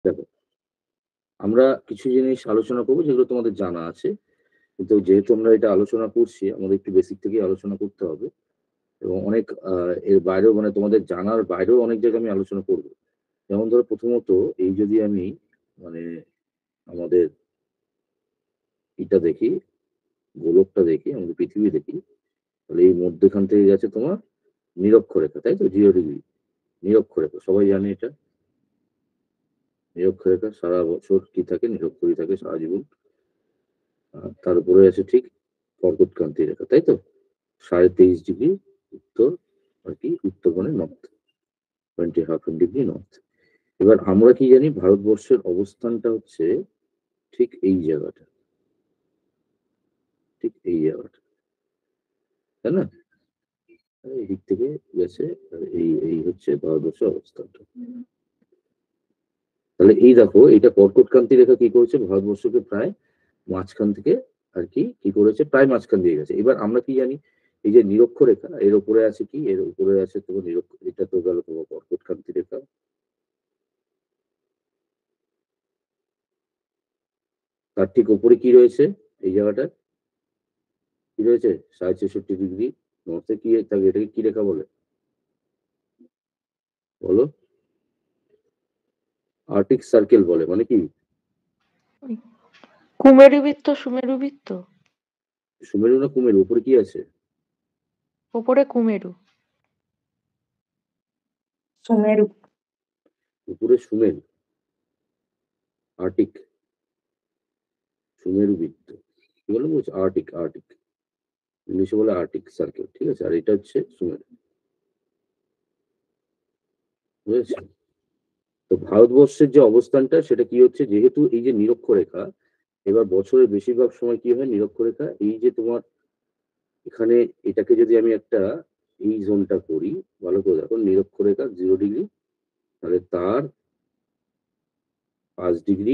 দেখো, আমরা কিছু জিনিস আলোচনা করবো যেগুলো তোমাদের জানা আছে, কিন্তু যেহেতু আমরা এটা আলোচনা করছি আমাদের একটু বেসিক থেকেই আলোচনা করতে হবে। এবং অনেক এর বাইরেও মানে তোমাদের জানার বাইরেও অনেক জায়গায় আমি আলোচনা করব। যেমন ধরো প্রথমত, এই যদি আমি মানে আমাদের এটা দেখি, গোলকটা দেখি, আমাদের পৃথিবী দেখি, তাহলে এই মধ্যখান থেকে গেছে তোমার নিরক্ষরেখা, তাই তো? 0 ডিগ্রি নিরক্ষরেখা, সবাই জানে এটা। নিরক্ষরেখা সারা বছর কি থাকে? নিরক্ষরই থাকে সারা জীবন। তার উপরে আছে ঠিক কর্কটক্রান্তি রেখা, তাই তো? 23.5 ডিগ্রি উত্তর, আর কি উত্তর মানে নর্থ, 20 ½ ডিগ্রি নর্থ। এবার আমরা কি জানি, ভারতবর্ষের অবস্থানটা হচ্ছে ঠিক এই জায়গাটা, ঠিক এই জায়গাটা, তাই না? এই দিক থেকে গেছে, আর এই এই হচ্ছে ভারতবর্ষের অবস্থানটা। তাহলে এই দেখো, এটা কর্কটক্রান্তি রেখা কি করেছে, ভারতবর্ষকে প্রায় মাঝখান থেকে আর কি কি করেছে, প্রায় মাঝখান দিয়ে গেছে। এবার আমরা কি জানি, এই যে নিরক্ষরেখা এর উপরে আছে কি, এর উপরে আছে তোমার এটা তো গেল তোমার কর্কটক্রান্তি রেখা। তার ঠিক উপরে কি রয়েছে, এই জায়গাটা কি রয়েছে, 63.5 ডিগ্রি নর্থে কি থাকে, এটাকে কি রেখা বলে বলো? আর্টিক সার্কেল বলে, মানে কি? কুমেরু বৃত্ত, সুমেরু বৃত্ত। সুমেরু না কুমেরু, উপরে কি আছে? ওপরে কুমেরু। সুমেরু। উপরে সুমেরু, আর্টিক, সুমেরু বৃত্ত কি বলে বলছে, আর্টিক, আর্টিক ইংলিশে বলে আর্টিক সার্কেল, ঠিক আছে? আর এটা হচ্ছে সুমেরু, বুঝেছো? তো ভারতবর্ষের যে অবস্থানটা সেটা কি হচ্ছে, যেহেতু এই যে নিরক্ষরেখা, এবার বছরের বেশিরভাগ সময় কি হয়, নিরক্ষরেখা এই যে তোমার এখানে, এটাকে যদি আমি একটা এই জোনটা করি, ভালো করে দেখো, নিরক্ষরেখা 0 ডিগ্রি, তাহলে তার 5 ডিগ্রি,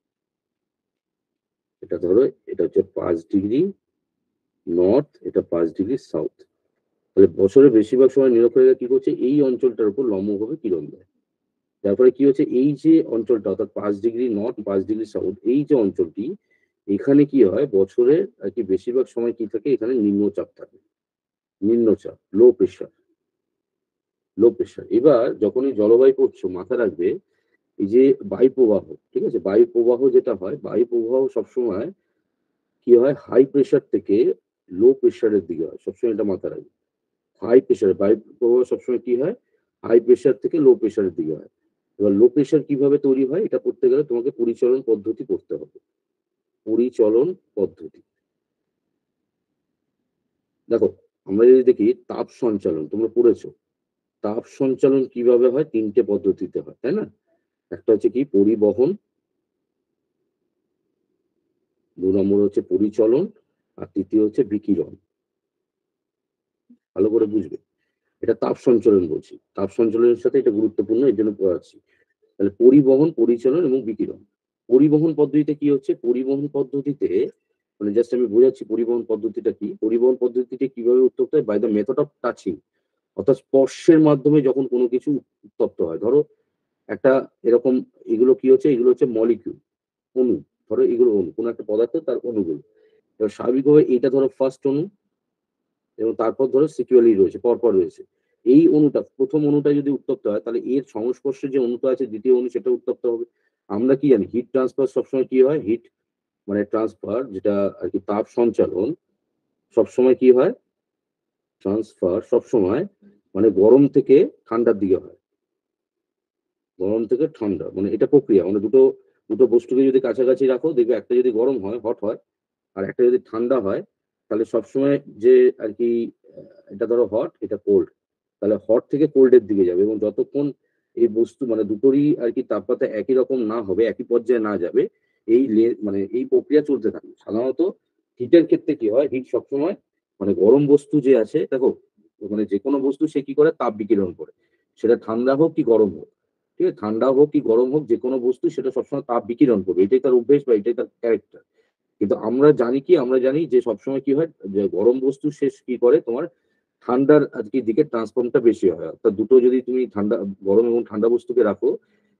এটা ধরো, এটা হচ্ছে 5 ডিগ্রি নর্থ, এটা 5 ডিগ্রি সাউথ। তাহলে বছরের বেশিরভাগ সময় নিরক্ষরেখা কি করছে, এই অঞ্চলটার উপর লম্বভাবে কিরণ দেয়। যার ফলে কি হচ্ছে, এই যে অঞ্চলটা অর্থাৎ 5 ডিগ্রি নর্থ 5 ডিগ্রি সাউথ, এই যে অঞ্চলটি, এখানে কি হয় বছরের আর কি বেশিরভাগ সময় কি থাকে, এখানে নিম্নচাপ থাকে, নিম্নচাপ, লো প্রেশার, লো প্রেশার। এবার যখন এই জলবায়ু পড়ছো, মাথা রাখবে, এই যে বায়ু প্রবাহ, ঠিক আছে, বায়ু প্রবাহ যেটা হয়, বায়ু প্রবাহ সবসময় কি হয়, হাই প্রেশার থেকে লো প্রেশারের দিকে হয়, সবসময় এটা মাথা রাখবে। হাই প্রেশার বায়ু প্রবাহ সবসময় কি হয়, হাই প্রেশার থেকে লো প্রেশারের দিকে হয়। এবার লো প্রেশার কিভাবে তৈরি হয়, এটা করতে গেলে তোমাকে পরিচলন পদ্ধতি পড়তে হবে। পরিচলন পদ্ধতি, দেখো, আমরা যদি দেখি তাপ সঞ্চালন, তোমরা পড়েছো তাপ সঞ্চালন কিভাবে হয়, 3টে পদ্ধতিতে হয়, তাই না? একটা হচ্ছে কি পরিবহন, 2 নম্বর হচ্ছে পরিচলন, আর তৃতীয় হচ্ছে বিকিরণ। ভালো করে বুঝবে, এটা তাপ সঞ্চালন বলছি, তাপ সঞ্চালনের সাথে এটা গুরুত্বপূর্ণ, এর জন্য পড়াচ্ছি। তাহলে পরিবহন, পরিচালন এবং বিকিরণ। পরিবহন পদ্ধতিতে কি হচ্ছে, পরিবহন পদ্ধতিতে মানে জাস্ট আমি বোঝাচ্ছি পরিবহন পদ্ধতিটা কি। পরিবহন পদ্ধতিতে কিভাবে উত্তপ্ত হয়, by the method of touching, অর্থাৎ স্পর্শের মাধ্যমে যখন কোনো কিছু উত্তপ্ত হয়। ধরো একটা এরকম, এগুলো কি হচ্ছে, এগুলো হচ্ছে মলিকিউল, অণু। ধরো এগুলো অণু, কোনো একটা পদার্থ তার অণুগুলো। এবার স্বাভাবিকভাবে এটা ধরো ফার্স্ট অণু, এবং তারপর ধরো সিকুয়ালি রয়েছে, পরপর রয়েছে। এই অণুটা, প্রথম অণুটা যদি উত্তপ্ত হয়, তাহলে এর সংস্পর্শে যে অণুটা আছে দ্বিতীয় অণু, সেটা উত্তপ্ত হবে। আমরা কি জানি, হিট ট্রান্সফার সবসময় কি হয়, হিট মানে ট্রান্সফার যেটা আর কি, তাপ সঞ্চালন সবসময় কি হয়, ট্রান্সফার সবসময় মানে গরম থেকে ঠান্ডার দিকে হয়। গরম থেকে ঠান্ডা মানে এটা প্রক্রিয়া, মানে দুটো দুটো বস্তুকে যদি কাছাকাছি রাখো, দেখবে একটা যদি গরম হয়, হট হয়, আর একটা যদি ঠান্ডা হয়, তাহলে সবসময় যে আর কি, এটা ধরো হট, এটা কোল্ড, তাহলে হট থেকে কোল্ডের দিকে যাবে। এবং যতক্ষণ এই বস্তু মানে দুটোরই আর কি তাপমাত্রা একই রকম না হবে, একই পর্যায়ে না যাবে, মানে এই প্রক্রিয়া চলতে থাকে। সাধারণত হিটের ক্ষেত্রে কি হয়, হিট সবসময় মানে গরম বস্তু যে আছে, দেখো, মানে যে কোনো বস্তু সে কি করে, তাপ বিকিরণ করে, সেটা ঠান্ডা হোক কি গরম হোক, ঠিক আছে, ঠান্ডা হোক কি গরম হোক, যে কোনো বস্তু সেটা সবসময় তাপ বিকিরণ করবে, এটাই তার অভ্যেস বা এটাই তার ক্যারেক্টার। কিন্তু আমরা জানি কি, আমরা জানি যে সবসময় কি হয়, যে গরম বস্তু শেষ কি করে তোমার ঠান্ডার আর কি দিকে ট্রান্সফর্মটা বেশি হয়। অর্থাৎ দুটো যদি তুমি ঠান্ডা, গরম এবং ঠান্ডা বস্তুকে রাখো,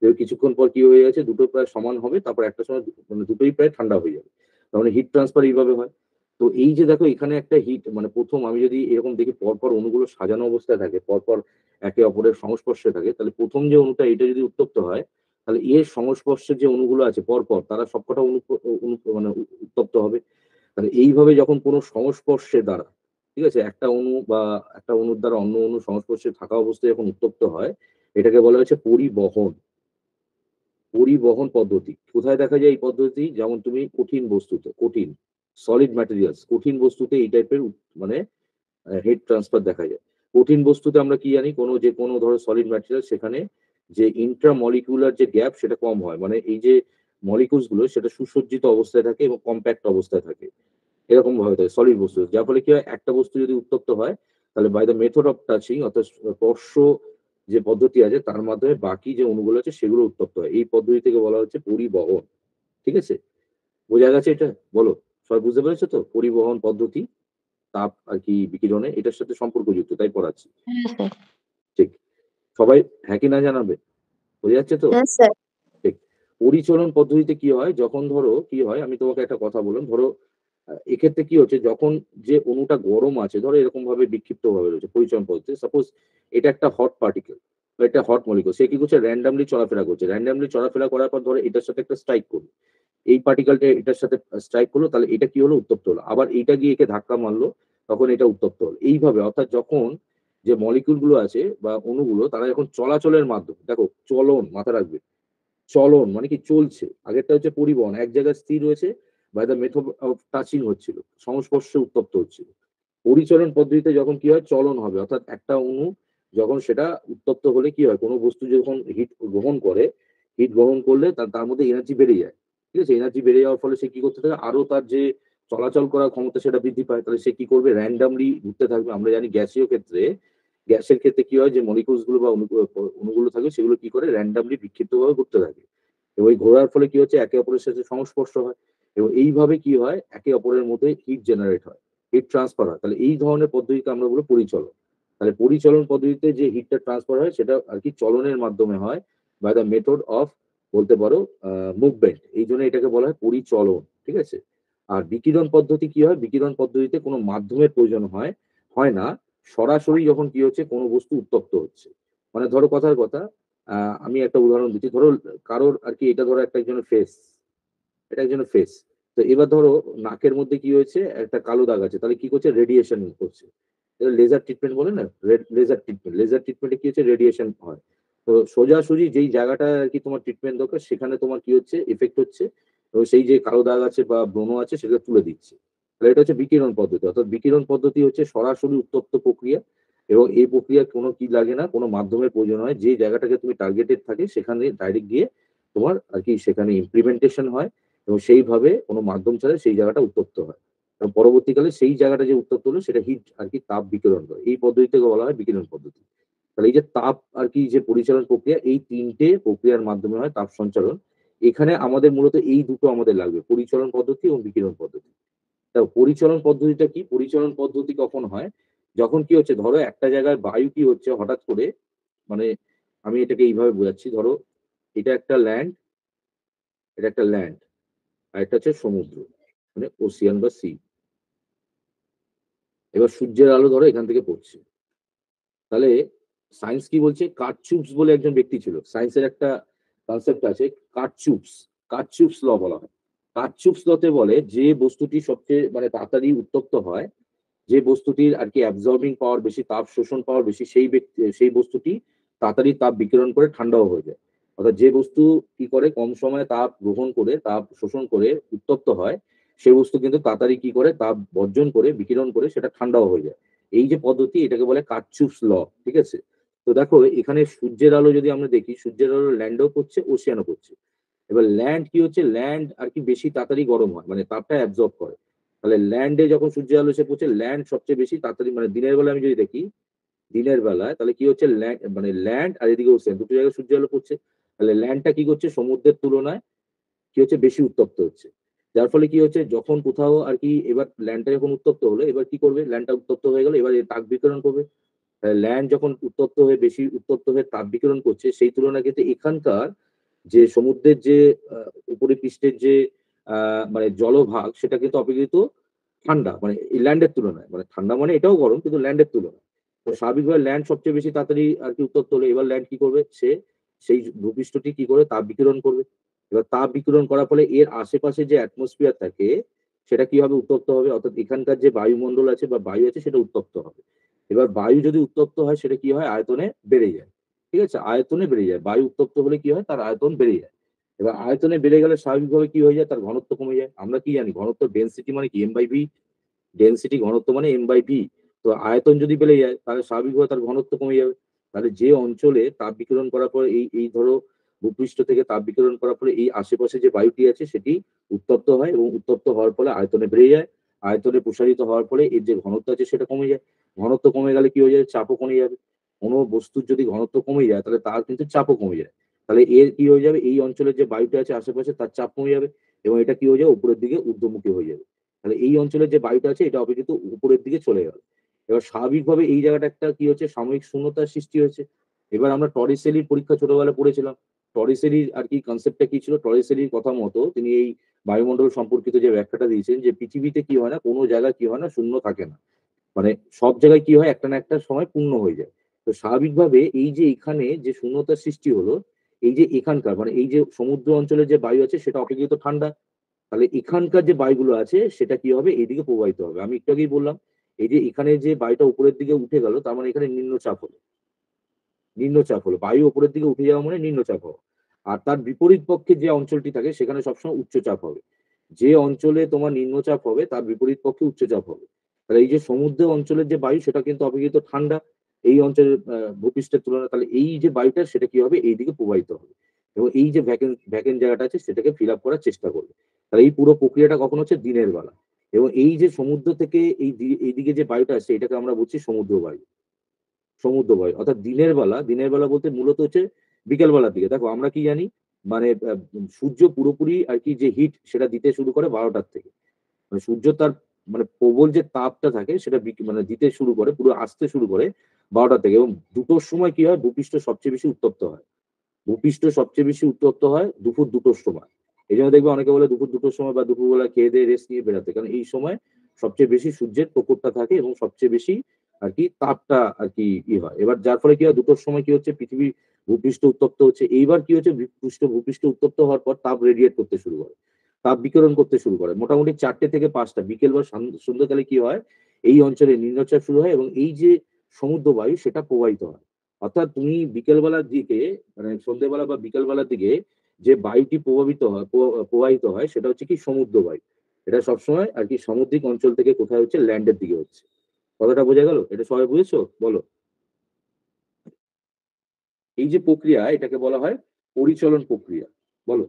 এবার কিছুক্ষণ পর কি হয়ে যাচ্ছে, দুটো প্রায় সমান হবে, তারপর একটা সময় মানে দুটোই প্রায় ঠান্ডা হয়ে যাবে। তার মানে হিট ট্রান্সফার এইভাবে হয়। তো এই যে দেখো এখানে একটা হিট মানে ১ম আমি যদি এরকম দেখি পরপর অণুগুলো সাজানো অবস্থায় থাকে, পরপর একে অপরের সংস্পর্শে থাকে, তাহলে ১ম যে অণুটা এটা যদি উত্তপ্ত হয়, তাহলে এর সংস্পর্শে যে অণুগুলো আছে পরপর তারা সবকটা মানে উত্তপ্ত হবে। তাহলে এইভাবে যখন কোনো সংস্পর্শে দ্বারা, ঠিক আছে? একটা অণু বা একটা অণুর দ্বারা অন্য অণুর সংস্পর্শে থাকা অবস্থায় যখন উত্তপ্ত হয়, এটাকে বলা হচ্ছে পরিবহন। পরিবহন পদ্ধতি। কোথায় দেখা যায় এই পদ্ধতি? যেমন তুমি কঠিন বস্তুতে, কঠিন সলিড ম্যাটেরিয়ালস, কঠিন বস্তুতে এই টাইপের মানে হিট ট্রান্সফার দেখা যায়। কঠিন বস্তুতে আমরা কি জানি? যেকোনো ধরো সলিড ম্যাটেরিয়াল সেখানে যে ইন্ট্রামলিকিউলার যে গ্যাপ সেটা কম হয়। মানে এই যে মলিকিউলস গুলো সেটা সুসজ্জিত অবস্থায় থাকে এবং কম্প্যাক্ট অবস্থায় থাকে। এরকম ভাবে থাকে সলিড বস্তু। যার ফলে কি হয়? একটা বস্তু যদি উত্তপ্ত হয়, তাহলে by the method of touching অর্থাৎ স্পর্শ যে পদ্ধতি আছে তার মাধ্যমে বাকি যে অণুগুলো আছে সেগুলো উত্তপ্ত হয়। এই পদ্ধতিটাকে বলা হচ্ছে পরিবহন। ঠিক আছে? বোঝা গেছে এটা? বলো। সবাই বুঝতে পেরেছো তো? পরিবহন পদ্ধতি, তাপ আরকি বিকিরণে এটার সাথে সম্পর্কযুক্ত তাই পড়াচ্ছি। হ্যাঁ স্যার। ঠিক। সবাই হ্যাঁ কি না জানাবে। বোঝা যাচ্ছে তো? হ্যাঁ স্যার। ঠিক। পরিচলন পদ্ধতিতে কি হয়? যখন ধরো কি হয়? আমি তোমাকে একটা কথা বললাম। ধরো এক্ষেত্রে কি হচ্ছে? যখন যে অণুটা গরম আছে, ধরো এরকমভাবে বিক্ষিপ্তভাবে রয়েছে পরিচলন পদ্ধতি। সাপোজ এটা একটা হট পার্টিকেল বা একটা হট মলিকিউল। সে কি করছে? র‍্যান্ডমলি চলাফেরা করছে। র‍্যান্ডমলি চলাফেরা করার পর ধরো এটার সাথে একটা স্ট্রাইক করল। এই পার্টিকেলটা এটার সাথে স্ট্রাইক করলো, তাহলে এটা কি হলো? উত্তপ্ত হলো। আবার এইটা গিয়ে একে ধাক্কা মারলো, তখন এটা উত্তপ্ত হলো। এইভাবে অর্থাৎ যখন যে মলিকিউল গুলো আছে বা অণুগুলো তারা যখন চলাচলের মাধ্যমে, দেখো চলন মাথায় রাখবে। চলন মানে কি? চলছে। আগেরটা হচ্ছে পরিবহন। এক জায়গায় স্থির রয়েছে, by the method of touching হচ্ছিল। সংস্পর্শে উত্তপ্ত হচ্ছিল। পরিচলন পদ্ধতিতে যখন কি হয়? চলন হবে। অর্থাৎ একটা অণু যখন সেটা উত্তপ্ত হলে কি হয়? কোন বস্তু যখন হিট গ্রহণ করে, হিট গ্রহণ করলে তার মধ্যে এনার্জি বেড়ে যায়। ঠিক আছে? এনার্জি বেড়ে যাওয়ার ফলে সে কি করতে থাকে? আরো তার যে চলাচল করার ক্ষমতা সেটা বৃদ্ধি পায়। তাহলে সে কি করবে? র‍্যান্ডমলি ঘুরতে থাকবে। আমরা জানি গ্যাসীয় ক্ষেত্রে, গ্যাসের ক্ষেত্রে কি হয়? যে মলিকিউলস গুলো বা অণুগুলো থাকে সেগুলো কি করে? র‍্যান্ডমলি বিক্ষিপ্তভাবে ঘুরতে থাকে। এবং এই ঘোরার ফলে কি হচ্ছে? একে অপরের সাথে সংস্পর্শ হয়। এবং এইভাবে কি হয়? একে অপরের মধ্যে হিট জেনারেট হয়। হিট ট্রান্সফার হয়। তাহলে এই ধরনের পদ্ধতিকে আমরা বলব পরিচলন। তাহলে পরিচলন পদ্ধতিতে যে হিটটা ট্রান্সফার হয় সেটা আরকি চলনের মাধ্যমে হয় বাই দ্যা মেথড অফ বলতে পারো মুভমেন্ট। এইজন্য এটাকে বলা হয় পরিচলন। ঠিক আছে? আর বিকিরণ পদ্ধতি কি হয়? বিকিরণ পদ্ধতিতে কোনো মাধ্যমের প্রয়োজন হয় না। সরাসরি যখন কি হচ্ছে? কোনো বস্তু উত্তপ্ত হচ্ছে। মানে ধরো কথার কথা, আ আমি একটা উদাহরণ দিচ্ছি। ধরো কারোর আরকি এটা ধরো একজনের ফেস। এটা একজনের ফেস। তো এবার ধরো নাকের মধ্যে কি হয়েছে? একটা কালো দাগ আছে। তাহলে কি করছে? রেডিয়েশন করছে। এটা লেজার ট্রিটমেন্ট বলে না? Laser treatment. লেজার ট্রিটমেন্টে কি হচ্ছে? রেডিয়েশন হয়। তো সোজাসুজি যেই জায়গাটায় আরকি তোমার ট্রিটমেন্ট দরকার সেখানে তোমার কি হচ্ছে? ইফেক্ট হচ্ছে। এবং সেই যে কালো দাগ আছে বা ব্রণ আছে সেগুলো তুলে দিচ্ছে। তাহলে এটা হচ্ছে বিকিরণ পদ্ধতি। অর্থাৎ বিকিরণ পদ্ধতি হচ্ছে সরাসরি উত্তপ্ত প্রক্রিয়া এবং এই প্রক্রিয়ায় কোনো কি লাগে না, কোনো মাধ্যমের প্রয়োজন হয়। যে জায়গাটাকে তুমি টার্গেটেড থাকে সেখানে ডাইরেক্ট গিয়ে তোমার আরকি সেখানে ইমপ্লিমেন্টেশন হয় এবং সেইভাবে কোনো মাধ্যম ছাড়া সেই জায়গাটা উত্তপ্ত হয়। এবং পরবর্তীকালে সেই জায়গাটা যে উত্তপ্ত হলো সেটা হিট আরকি তাপ বিকিরণ করে। এই পদ্ধতিটাকে বলা হয় বিকিরণ পদ্ধতি। তাহলে এই যে তাপ আরকি যে পরিচালন প্রক্রিয়া, এই ৩ টে প্রক্রিয়ার মাধ্যমে হয় তাপ সঞ্চালন। এখানে আমাদের মূলত এই দুটো আমাদের লাগবে। পরিচালন পদ্ধতি এবং বিকিরণ পদ্ধতি। দেখো পরিচালন পদ্ধতিটা কি? পরিচালন পদ্ধতি কখন হয়? যখন কি হচ্ছে? ধরো একটা জায়গায় বায়ু কি হচ্ছে হঠাৎ করে, মানে আমি এটাকে এইভাবে বোঝাচ্ছি। ধরো এটা একটা ল্যান্ড, এটা একটা ল্যান্ড। আরেকটা হচ্ছে সমুদ্র। মানে ওশিয়ান বা সি। এবার সূর্যের আলো ধরো এখান থেকে পড়ছে। তাহলে সায়েন্স কি বলছে? কারচুপস বলে একজন ব্যক্তি ছিল। সায়েন্সের একটা কনসেপ্ট আছে কারচুপস। কারচুপস ল বলা হয়। কারচুপস লতে বলে যে বস্তুটি সবচেয়ে মানে তাড়াতাড়ি উত্তপ্ত হয়, যে বস্তুটির আরকি অ্যাবসর্বিং পাওয়ার বেশি, তাপ শোষণ পাওয়ার বেশি, সেই বস্তুটি তাড়াতাড়ি তাপ বিকিরণ করে ঠান্ডাও হয়ে যায়। অর্থাৎ যে বস্তু কি করে? কম সময়ে তাপ গ্রহণ করে, তাপ শোষণ করে উত্তপ্ত হয়, সে বস্তু কিন্তু তাড়াতাড়ি কি করে? তাপ বর্জন করে, বিকিরণ করে সেটা ঠান্ডাও হয়ে যায়। এই যে পদ্ধতি এটাকে বলে কারচুপস ল। ঠিক আছে? তো দেখো এখানে সূর্যের আলো যদি আমরা দেখি, সূর্যের আলো ল্যান্ডও করছে, ওশেয়ানও করছে। এবার ল্যান্ড কি হচ্ছে? ল্যান্ড আরকি বেশি তাড়াতাড়ি গরম হয়। মানে তাপটা অ্যাবসর্ব করে। তাহলে ল্যান্ডে যখন সূর্যের আলো এসে পড়ছে, ল্যান্ড সবচেয়ে বেশি তাড়াতাড়ি মানে দিনের বেলায় আমি যদি দেখি, দিনের বেলায় তাহলে কি হচ্ছে? মানে ল্যান্ড আর এদিকে ওশেন দুটো জায়গায় সূর্যের আলো পড়ছে। তাহলে ল্যান্ডটা কি করছে? সমুদ্রের তুলনায় কি হচ্ছে? বেশি উত্তপ্ত হচ্ছে। যার ফলে কি হচ্ছে? যখন কোথাও আরকি এবার ল্যান্ডটা যখন উত্তপ্ত হলো, এবার কি করবে? ল্যান্ডটা উত্তপ্ত হয়ে গেল। এবার এ তাপ বিকিরণ করবে। ল্যান্ড যখন উত্তপ্ত হয়ে বেশি উত্তপ্ত হয়ে তাপ বিকিরণ করছে, সেই তুলনায় কিন্তু এখানকার যে সমুদ্রের যে উপরিপৃষ্ঠের যে মানে জলভাগ সেটা কিন্তু অপেক্ষাকৃত ঠান্ডা, মানে এই ল্যান্ডের তুলনায়। মানে ঠান্ডা মানে এটাও গরম কিন্তু ল্যান্ডের তুলনায়। তো স্বাভাবিকভাবে ল্যান্ড সবচেয়ে বেশি তাড়াতাড়ি আরকি উত্তপ্ত হলো। এবার ল্যান্ড কি করবে? সে সেই ভূপৃষ্ঠটি কি করে তাপ বিকিরণ করবে। এবার তাপ বিকিরণ করার ফলে এর আশেপাশে যে অ্যাটমসফিয়ার থাকে সেটা কি হবে? উত্তপ্ত হবে। অর্থাৎ এখানকার যে বায়ুমণ্ডল আছে বা বায়ু আছে সেটা উত্তপ্ত হবে। এবার বায়ু যদি উত্তপ্ত হয় সেটা কি হয়? আয়তনে বেড়ে যায়। ঠিক আছে? আয়তনে বেড়ে যায়। বায়ু উত্তপ্ত হলে কি হয়? তার আয়তন বেড়ে যায়। এবার আয়তনে বেড়ে গেলে স্বাভাবিকভাবে কি হয়ে যায়? তার ঘনত্ব কমে যায়। আমরা কি জানি? ঘনত্ব ডেনসিটি মানে কি? M/V ডেনসিটি ঘনত্ব মানে M/V। তো আয়তন যদি বেড়ে যায় তাহলে স্বাভাবিকভাবে তার ঘনত্ব কমে যাবে। তাহলে যে অঞ্চলে তাপ বিকিরণ করার পরে এই ধরো ভূপৃষ্ঠ থেকে তাপ বিকিরণ করার ফলে এই আশেপাশে যে বায়ুটি আছে সেটি উত্তপ্ত হয় এবং উত্তপ্ত হওয়ার ফলে আয়তনে বেড়ে যায়। আয়তনে প্রসারিত হওয়ার ফলে এর যে ঘনত্ব আছে সেটা কমে যায়। ঘনত্ব কমে গেলে কি হয়ে যাবে? চাপও কমে যাবে। কোন বস্তুর যদি ঘনত্ব কমে যায় তাহলে তার কিন্তু চাপও কমে যায়। তাহলে এর কি হয়ে যাবে? এই অঞ্চলের যে বায়ুটা আছে আশেপাশে তার চাপ কমে যাবে এবং এটা কি হয়ে যাবে? উপরের দিকে ঊর্ধ্বমুখী হয়ে যাবে। তাহলে এই অঞ্চলের যে বায়ুটা আছে এটা অপেক্ষিত উপরের দিকে চলে গেল। এবার স্বাভাবিকভাবে এই জায়গাটা একটা কি হচ্ছে সাময়িক শূন্যতার সৃষ্টি হয়েছে। এবার আমরা টরিসেলির পরীক্ষা ছোটবেলায় পড়েছিলাম। টরিসেলির আর কি কনসেপ্টটা কি ছিল? টরিসেলির কথা মতো তিনি এই বায়ুমণ্ডল সম্পর্কিত যে ব্যাখ্যাটা দিয়েছেন যে পৃথিবীতে কি হয় না, কোন জায়গায় কি হয় না শূন্য থাকে না। মানে সব জায়গায় কি হয় একটা না একটা সময় পূর্ণ হয়ে যায়। তো স্বাভাবিকভাবে এই যে এখানে যে শূন্যতার সৃষ্টি হলো, এই যে এখানকার মানে এই যে সমুদ্র অঞ্চলের যে বায়ু আছে সেটা অপেক্ষাকৃত ঠান্ডা। তাহলে এখানকার যে বায়ুগুলো আছে সেটা কি হবে? এইদিকে প্রবাহিত হবে। আমি একটু আগেই বললাম, এই যে এখানে যে বায়ুটা উপরের দিকে উঠে গেল তার মানে এখানে নিম্নচাপ হলো। নিম্নচাপ হলো। বায়ু উপরের দিকে উঠে যাওয়া মানে নিম্নচাপ হওয়া। আর তার বিপরীত পক্ষে যে অঞ্চলটি থাকে সেখানে সবসময় উচ্চচাপ হবে। যে অঞ্চলে তোমার নিম্নচাপ হবে তার বিপরীত পক্ষে উচ্চচাপ হবে। তাহলে এই যে সমুদ্র অঞ্চলের যে বায়ু সেটা কিন্তু অপেক্ষাকৃত ঠান্ডা। এই অঞ্চলের ভূপৃষ্ঠের তুলনায় তাহলে এই যে বায়ুটা সেটা কি হবে? এইদিকে প্রবাহিত হবে। এবং এই যে ভ্যাকেন্ট জায়গাটা আছে সেটাকে ফিল আপ করার চেষ্টা করবে। তাহলে এই পুরো প্রক্রিয়াটা কখন হচ্ছে? দিনের বেলা। এবং এই যে সমুদ্র থেকে এইদিকে যে বায়ুটা আসছে এটাকে আমরা বলছি সমুদ্র বায়ু। সমুদ্র বায়ু। অর্থাৎ দিনের বেলা বলতে মূলত হচ্ছে বিকেল বেলার দিকে। দেখো আমরা কি জানি? মানে সূর্য পুরোপুরি আরকি যে হিট সেটা দিতে শুরু করে ১২ টার থেকে। মানে সূর্য তার মানে প্রবল যে তাপটা থাকে সেটা মানে দিতে শুরু করে, পুরো আসতে শুরু করে ১২ টা থেকে এবং ২ টোর সময় কি হয়? ভূপৃষ্ঠ সবচেয়ে বেশি উত্তপ্ত হয়। ভূপৃষ্ঠ সবচেয়ে বেশি উত্তপ্ত হয় দুপুর ২ টোর সময়। এজন্য দেখবে অনেকে বলে দুপুর ২ টোর সময় বা দুপুরবেলা খেয়ে দেয়ে রেস্ট নিয়ে বেড়াতে। কারণ এই সময় সবচেয়ে বেশি সূর্যের প্রখরটা থাকে এবং সবচেয়ে বেশি আরকি তাপটা আরকি হয়। এবার যার ফলে কি হয় ২ টোর সময় কি হচ্ছে পৃথিবীর ভূপৃষ্ঠ উত্তপ্ত হচ্ছে। এইবার কি হচ্ছে ভূপৃষ্ঠ উত্তপ্ত হওয়ার পর তাপ রেডিয়েট করতে শুরু করে। তাপ বিকিরণ করতে শুরু করে। মোটামুটি ৪ টে থেকে ৫ টা বিকেল বা সন্ধ্যাকালে কি হয়? এই অঞ্চলে নিম্নচাপ শুরু হয় এবং এই যে সমুদ্র বায়ু সেটা প্রবাহিত হয়। অর্থাৎ তুমি বিকেল বেলার দিকে মানে সন্ধ্যেবেলা বা বিকেল বেলার দিকে যে বায়ুটি প্রভাবিত হয় প্রবাহিত হয় সেটা হচ্ছে কি সমুদ্র বায়ু। এটা সবসময় আরকি সামুদ্রিক অঞ্চল থেকে কোথায় হচ্ছে ল্যান্ডের দিকে হচ্ছে। কথাটা বোঝা গেল? এটা সবাই বুঝেছো? বলো। এই যে প্রক্রিয়া এটাকে বলা হয় পরিচলন প্রক্রিয়া। বলো।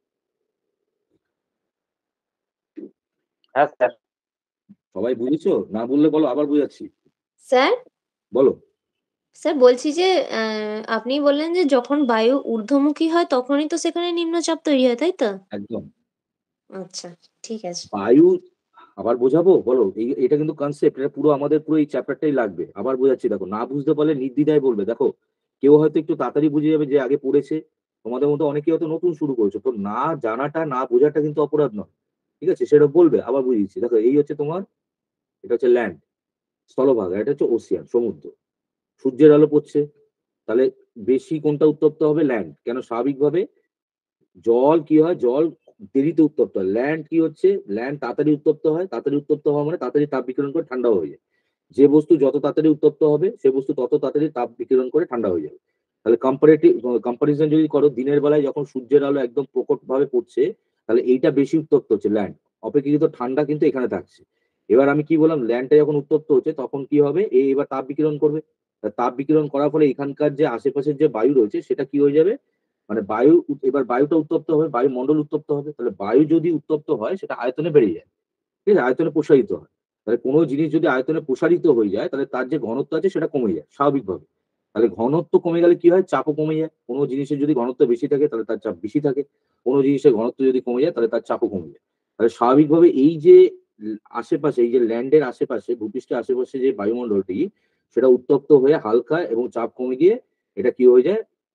হ্যাঁ স্যার। সবাই বুঝেছো? না বললে বলো আবার বুঝাচ্ছি। স্যার, বলো। স্যার বলছি যে আপনি বললেন যে যখন বায়ু ঊর্ধ্বমুখী হয় তখনই তো সেখানে নিম্নচাপ তৈরি হয়, তাই তো? একদম। আচ্ছা, ঠিক আছে। বায়ু আবার বোঝাবো? বলো। এটা কিন্তু কনসেপ্ট। এটা পুরো আমাদের পুরো এই চ্যাপ্টারটাই লাগবে। আবার বোঝাচ্ছি দেখো। না বুঝতে পারলে নির্দ্বিধায় বলবে। দেখো, কেউ হয়তো একটু তাড়াতাড়ি বুঝে যাবে যে আগে পড়েছে। তোমাদের মধ্যে অনেকেই হয়তো নতুন শুরু করেছো। তো না জানাটা, না বোঝাটা কিন্তু অপরাধ নয়। ঠিক আছে? সেটা বলবে। আবার বুঝিয়ে দিচ্ছি। দেখো এই হচ্ছে তোমার এটা হচ্ছে ল্যান্ড, স্থলভাগ। আর এটা হচ্ছে ওশিয়ান, সমুদ্র। সূর্যের আলো পড়ছে। তাহলে বেশি কোনটা উত্তপ্ত হবে? ল্যান্ড। কেন? স্বাভাবিকভাবে জল কি হয়? জল দেরিতে উত্তপ্ত হয়। ল্যান্ড কি হচ্ছে? ল্যান্ড তাড়াতাড়ি উত্তপ্ত হয়। তাড়াতাড়ি উত্তপ্ত হওয়া মানে তাড়াতাড়ি তাপ বিকিরণ করে ঠান্ডাও হয়ে যায়। যে বস্তু যত তাড়াতাড়ি উত্তপ্ত হবে, সে বস্তু তত তাড়াতাড়ি তাপ বিকিরণ করে ঠান্ডা হয়ে যাবে। তাহলে কম্পারিজন যদি করো দিনের বেলায় যখন সূর্যের আলো একদম প্রকটভাবে পড়ছে, তাহলে এইটা বেশি উত্তপ্ত হচ্ছে ল্যান্ড। অপেক্ষাকৃত ঠান্ডা কিন্তু এখানে থাকছে। এবার আমি কি বললাম? ল্যান্ডটা যখন উত্তপ্ত হচ্ছে তখন কি হবে? এবার তাপ বিকিরণ করবে। তাপ বিকিরণ করার ফলে এখানকার যে আশেপাশের যে বায়ু রয়েছে সেটা কি হয়ে যাবে? মানে এবার বায়ুটা উত্তপ্ত হবে, বায়ুমণ্ডল উত্তপ্ত হবে। তাহলে বায়ু যদি উত্তপ্ত হয় সেটা আয়তনে বেড়ে যায়। ঠিক আছে? আয়তনে প্রসারিত হয়। তাহলে কোন জিনিস যদি আয়তনে প্রসারিত হয়ে যায় তাহলে তার যে ঘনত্ব আছে সেটা কমে যায় স্বাভাবিকভাবে। তাহলে ঘনত্ব কমে গেলে কি হয়? চাপও কমে যায়। কোন জিনিসের যদি ঘনত্ব বেশি থাকে তাহলে তার চাপ বেশি থাকে। কোন জিনিসের ঘনত্ব যদি কমে যায় তাহলে তার চাপও কমে যায়। তাহলে স্বাভাবিকভাবে এই যে আশেপাশে এই যে ল্যান্ডের আশেপাশে ভূপৃষ্ঠের আশেপাশে যে বায়ুমণ্ডলটি সেটা উত্তপ্ত হয়ে হালকা এবং চাপ কমে গিয়ে এটা কি হয়ে যায়?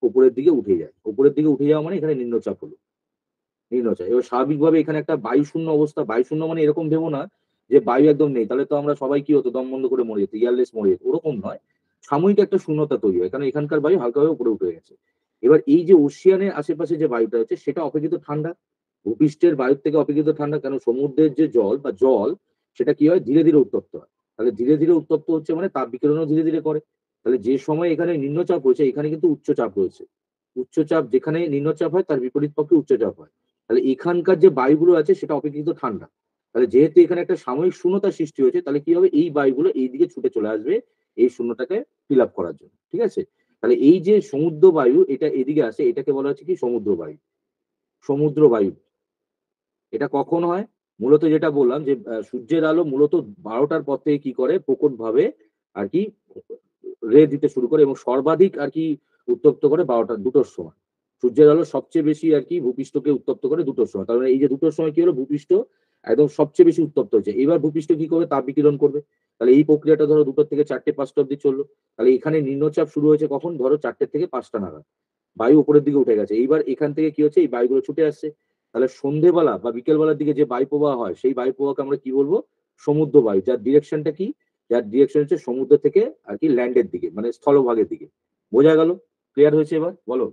উপরের দিকে উঠে যায়। উপরের দিকে উঠে যাওয়া মানে এখানে নিম্নচাপ হলো। নিম্নচাপ। এবার স্বাভাবিকভাবে এখানে একটা বায়ুশূন্য অবস্থা, বায়ুশূন্য মানে এরকম ভেবো না যে বায়ু একদম নেই। তাহলে তো আমরা সবাই কি হতো দম বন্ধ করে মরে যেত, এয়ারলেস মরে যেত। ওরকম নয়। সাময়িক একটা শূন্যতা তৈরি হয়। কারণ এখানকার বায়ু হালকাভাবে উপরে উঠে গেছে। এবার এই যে ওশিয়ানের আশেপাশে যে বায়ুটা আছে সেটা অপেক্ষিত ঠান্ডা। ভূপৃষ্ঠের বায়ুর থেকে অপেক্ষিত ঠান্ডা। কারণ সমুদ্রের যে জল বা জল সেটা কি হয় ধীরে, ধীরে উত্তপ্ত হয়। তাহলে ধীরে, ধীরে উত্তপ্ত হচ্ছে মানে তাপ বিকিরণও ধীরে, ধীরে করে। তাহলে যে সময় এখানে নিম্নচাপ রয়েছে এখানে কিন্তু উচ্চচাপ রয়েছে। উচ্চচাপ যেখানে নিম্নচাপ হয় তার বিপরীত পক্ষে উচ্চচাপ হয়। তাহলে এখানকার যে বায়ুগুলো আছে সেটা অপেক্ষিত ঠান্ডা। তাহলে যেহেতু এখানে একটা সাময়িক শূন্যতার সৃষ্টি হয়েছে তাহলে কি হবে এই বায়ুগুলো এইদিকে ছুটে চলে আসবে এই শূন্যটাকে ফিল আপ করার জন্য। ঠিক আছে? তাহলে এই যে সমুদ্র বায়ু এটা এদিকে আসে এটাকে বলা হচ্ছে কি সমুদ্র বায়ু। সমুদ্র বায়ু। এটা কখন হয়? মূলত যেটা বললাম যে সূর্যের আলো মূলত ১২টার পর থেকে কি করে প্রকটভাবে আরকি রে দিতে শুরু করে এবং সর্বাধিক আরকি উত্তপ্ত করে ২টোর সময়। সূর্যের আলো সবচেয়ে বেশি আরকি ভূপৃষ্ঠকে উত্তপ্ত করে ২টোর সময়। তার মানে এই যে ২টোর সময় কি হলো ভূপৃষ্ঠ একদম সবচেয়ে বেশি উত্তপ্ত হয়েছে। এবার ভূপৃষ্ঠ কি করবে? তাপ বিকিরণ করবে। তাহলে এই প্রক্রিয়াটা ধরো ২টো থেকে ৪টে ৫টা অব্দি চললো। তাহলে এখানে নিম্নচাপ শুরু হয়েছে কখন? ধরো ৪টে থেকে ৫টা নাগাদ। বায়ু উপরের দিকে উঠে গেছে। এইবার এখান থেকে কি হচ্ছে? এই বায়ুগুলো ছুটে আসছে। তাহলে সন্ধ্যেবেলা বা বিকেলবেলার দিকে যে বায়ু প্রবাহ হয়, সেই বায়ু প্রবাহকে আমরা কি বলবো? সমুদ্র বায়ু। যার ডিরেকশনটা কি? যার ডিরেকশন হচ্ছে সমুদ্র থেকে আরকি ল্যান্ডের দিকে, মানে স্থলভাগের দিকে। বোঝা গেল? ক্লিয়ার হয়েছে এবার? বলো।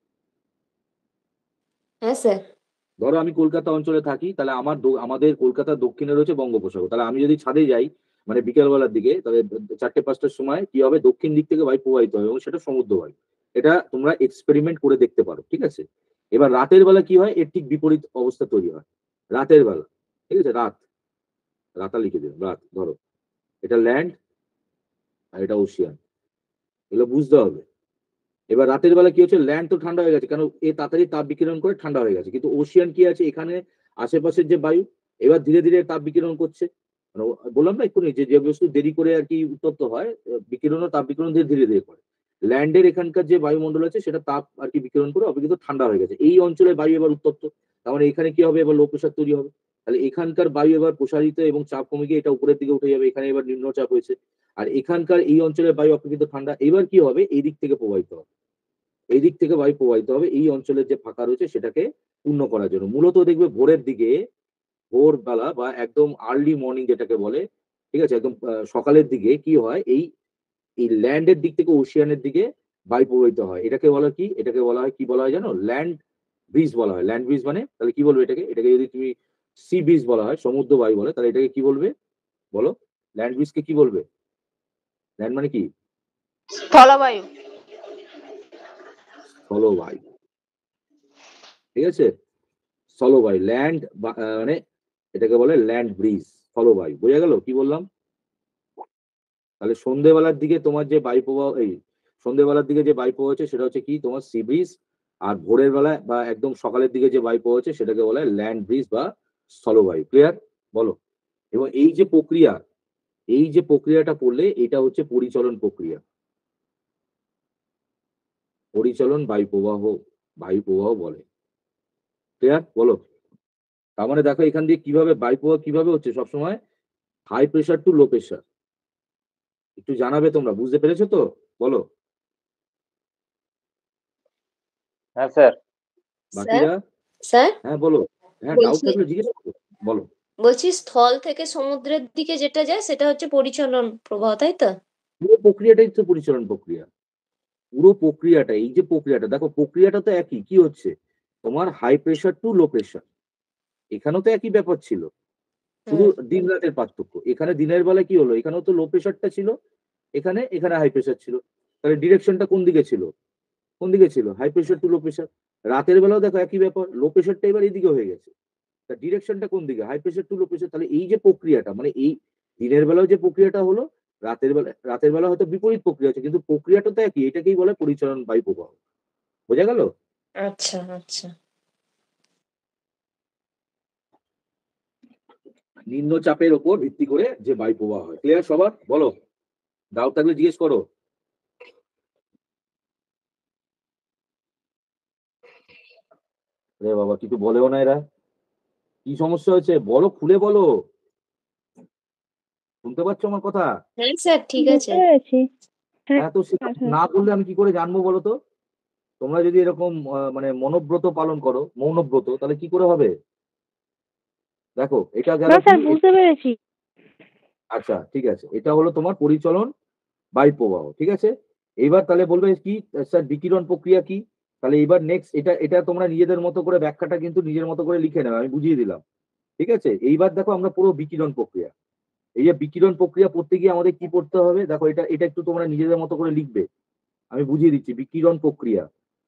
হ্যাঁ স্যার। ধরো আমি কলকাতা অঞ্চলে থাকি, তাহলে আমাদের কলকাতার দক্ষিণে রয়েছে বঙ্গোপসাগর। তাহলে আমি যদি ছাদে যাই, মানে বিকেলবেলার দিকে, তাহলে ৪টে-৫টার সময় কি হবে? দক্ষিণ দিক থেকে বায়ু প্রবাহিত হবে এবং সেটা সমুদ্র বায়ু। এটা তোমরা এক্সপেরিমেন্ট করে দেখতে পারো। ঠিক আছে? এবার রাতের বেলা কি হয়? এর ঠিক বিপরীত অবস্থা তৈরি হয়। রাতের বেলা। ঠিক আছে? রাতা লিখে দিলাম, রাত ধরো। এটা ল্যান্ড আর এটা ওশিয়ান। এগুলো বুঝতে হবে। এবার রাতের বেলা কি হচ্ছে? ল্যান্ড তো ঠান্ডা হয়ে গেছে। কারণ এ তাড়াতাড়ি তাপ বিকিরণ করে ঠান্ডা হয়ে গেছে। কিন্তু ওশিয়ান কি আছে? এখানে আশেপাশের যে বায়ু, এবার ধীরে, ধীরে তাপ বিকিরণ করছে। মানে বললাম না এক্ষুনি যে বস্তু দেরি করে আরকি উত্তপ্ত হয়, বিকিরণও তাপ বিকিরণ ধীরে, ধীরে, ধীরে করে। ল্যান্ডের এখানকার যে বায়ুমণ্ডল আছে সেটা তাপ আরকি বিকিরণ করে অপেক্ষিত ঠান্ডা হয়ে গেছে। এই অঞ্চলের বায়ু এবার উত্তপ্ত। তার মানে এখানে কি হবে? এবার লো প্রেশার তৈরি হবে। তাহলে এখানকার বায়ু এবার প্রসারিত এবং চাপ কমে গিয়ে এটা উপরের দিকে উঠে যাবে। এখানে এবার নিম্নচাপ হয়েছে। আর এখানকার এই অঞ্চলের বায়ু অপেক্ষিত ঠান্ডা। এবার কি হবে? এই দিক থেকে প্রবাহিত হবে। এই দিক থেকে বায়ু প্রবাহিত হবে এই অঞ্চলের যে ফাঁকা রয়েছে সেটাকে পূর্ণ করার জন্য। মূলত দেখবে ভোরের দিকে, ভোরবেলা বা একদম আর্লি মর্নিং যেটাকে বলে, ঠিক আছে? একদম সকালের দিকে কি হয়? এই ল্যান্ডের দিক থেকে ওশিয়ানের দিকে বায়ু প্রবাহিত হয়। এটাকে বলা কি? এটাকে বলা হয় কি বলা হয় জানো? ল্যান্ড ব্রিজ বলা হয়। ল্যান্ড ব্রিজ মানে তাহলে কি বলবে এটাকে? এটাকে যদি তুমি সি ব্রিজ বলা হয়, সমুদ্র বায়ু বলে, তাহলে এটাকে কি বলবে? বলো? ল্যান্ড ব্রিজকে কি বলবে? ল্যান্ড মানে কি? স্থলবায়ু। স্থলবায়ু। ঠিক আছে? স্থলবায়ু। ল্যান্ড বা মানে এটাকে বলে ল্যান্ড ব্রিজ, স্থলবায়ু। বোঝা গেল কি বললাম? তাহলে সন্ধ্যেবেলার দিকে তোমার যে বায়ু প্রবাহ সন্ধ্যেবেলার দিকে যে বায়ু প্রবাহ হচ্ছে সেটা হচ্ছে কি? তোমার সি ব্রিজ। আর ভোরের বেলায় বা একদম সকালের দিকে যে বায়ু প্রবাহ হচ্ছে সেটাকে বলা হয় ল্যান্ড ব্রিজ বা স্থলবায়ু। ক্লিয়ার? বলো। এবং এই যে প্রক্রিয়াটা করলে এটা হচ্ছে পরিচলন প্রক্রিয়া। পরিচলন বায়ু প্রবাহ বলে। ক্লিয়ার? বলো। তার মানে দেখো এখান দিয়ে কিভাবে বায়ু প্রবাহ কিভাবে হচ্ছে সবসময়? High pressure to low pressure. একটু জানাবে তোমরা। বুঝতে পেরেছো তো? বলো। হ্যাঁ স্যার। স্যার, বাকিরা? স্যার হ্যাঁ, বলো। হ্যাঁ, ডাউট বলছি থাকলে জিজ্ঞেস করো। বলো। বলছি স্থল থেকে সমুদ্রের দিকে যেটা যায় সেটা হচ্ছে পরিচালন প্রবাহ, তাই তো? পুরো প্রক্রিয়াটাই তো পরিচালন প্রক্রিয়া। পুরো প্রক্রিয়াটা, এই যে প্রক্রিয়াটা দেখো প্রক্রিয়াটা তো একই। কি হচ্ছে? তোমার high pressure to low pressure. এখানেও তো একই ব্যাপার ছিল। শুধু হুম। দিন রাতের পার্থক্য। এখানে দিনের বেলায় কি হলো? এখানেও তো লো প্রেশারটা ছিল। এখানে হাই প্রেশার ছিল। তাহলে ডিরেকশনটা কোন দিকে ছিল? কোন দিকে ছিল? High pressure to low pressure. রাতের বেলাও দেখো একই ব্যাপার। লো প্রেশারটা এবার এদিকে হয়ে গেছে। তা ডিরেকশনটা কোন দিকে? High pressure to low pressure. তাহলে এই যে প্রক্রিয়াটা মানে এই দিনের বেলাও যে প্রক্রিয়াটা হলো, রাতের বেলা হয়তো বিপরীত প্রক্রিয়া হচ্ছে। কিন্তু প্রক্রিয়াটা তো একই। এটাকেই বলে পরিচালন বায়ু প্রবাহ। বোঝা গেল? আচ্ছা, আচ্ছা। নিম্নচাপের উপর ভিত্তি করে যে বায়ু প্রবাহ হয়। ক্লিয়ার সবার? বলো। ডাউট থাকলে জিজ্ঞেস করো। আরে বাবা কিছু বলেও না এরা। কি সমস্যা হয়েছে? বলো, খুলে বলো। শুনতে পাচ্ছ আমার কথা? হ্যাঁ স্যার, ঠিক আছে। বুঝতে পেরেছি। হ্যাঁ, হ্যাঁ, তো সেটা হ্যাঁ, হ্যাঁ। না বললে আমি কি করে জানবো বলো তো? তোমরা যদি এরকম মানে মনোব্রত পালন করো, মৌনব্রত, তাহলে কি করে হবে? দেখো এটা গেল না স্যার কি, বুঝতে পেরেছি। আচ্ছা ঠিক আছে, এটা হলো তোমার পরিচলন বায়ু প্রবাহ, ঠিক আছে। এইবার তাহলে বলবে কি স্যার বিকিরণ প্রক্রিয়া কি? তাহলে এবার নেক্সট এটা এটা তোমরা নিজেদের মতো করে ব্যাখ্যাটা কিন্তু নিজের মতো করে লিখে নেবে, আমি বুঝিয়ে দিলাম, ঠিক আছে। এইবার দেখো আমরা পুরো বিকিরণ প্রক্রিয়া, এই যে বিকিরণ প্রক্রিয়া পড়তে গিয়ে আমাদের কি পড়তে হবে, দেখো এটা এটা একটু তোমরা নিজেদের মতো করে লিখবে, আমি বুঝিয়ে দিচ্ছি। বিকিরণ প্রক্রিয়া,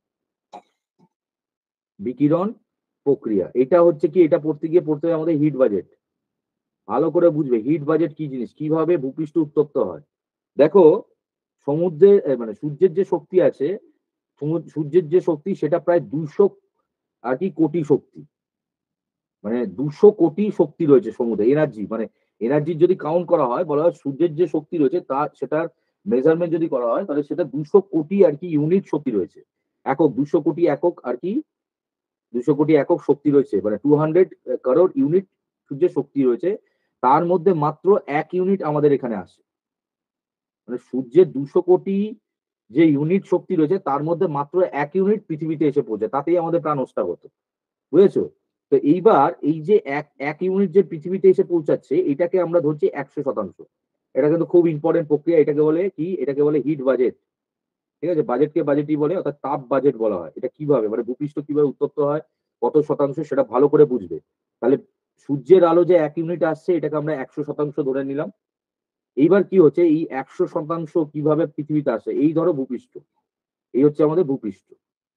বিকিরণ প্রক্রিয়া এটা হচ্ছে কি, এটা পড়তে গিয়ে পড়তে হবে আমাদের হিট বাজেট। ভালো করে বুঝবে হিট বাজেট কি জিনিস, কিভাবে ভূপৃষ্ঠ উত্তপ্ত হয়। দেখো সমুদ্রের মানে সূর্যের যে শক্তি আছে, সূর্যের যে শক্তি সেটা প্রায় 200 আর কি কোটি শক্তি, মানে 200 কোটি শক্তি রয়েছে সমুদ্রে, এনার্জি মানে এনার্জির যদি কাউন্ট করা হয়, বলা হয় সূর্যের যে শক্তি রয়েছে তার সেটার মেজারমেন্ট যদি করা হয় তাহলে সেটা 200 কোটি আর কি ইউনিট শক্তি রয়েছে, একক 200 কোটি একক আর কি, 200 কোটি একক শক্তি রয়েছে, মানে 200 করোড় ইউনিট সূর্যের শক্তি রয়েছে। তার মধ্যে মাত্র 1 ইউনিট আমাদের এখানে আসে, মানে সূর্যের 200 কোটি যে ইউনিট শক্তি রয়েছে তার মধ্যে মাত্র 1 ইউনিট পৃথিবীতে এসে পৌঁছে, তাতেই আমাদের প্রাণ হতো, বুঝেছো? তো এইবার এই যে এক ইউনিট যে পৃথিবীতে এসে পৌঁছাচ্ছে এটাকে আমরা ধরছি 100%। এটা কিন্তু খুব ইম্পর্টেন্ট প্রক্রিয়া, এটাকে বলে কি, এটাকে বলে হিট বাজেট, ঠিক আছে। বাজেটকে বাজেটই বলে, অর্থাৎ তাপ বাজেট বলা হয়। এটা কিভাবে মানে ভূপৃষ্ঠ কিভাবে উত্তপ্ত হয়, কত শতাংশ, সেটা ভালো করে বুঝবে। তাহলে সূর্যের আলো যে 1 ইউনিট আসছে এটাকে আমরা 100% ধরে নিলাম। এইবার কি হচ্ছে, এই 100% কিভাবে পৃথিবীতে আসে, এই ধরো ভূপৃষ্ঠ, এই হচ্ছে আমাদের ভূপৃষ্ঠ,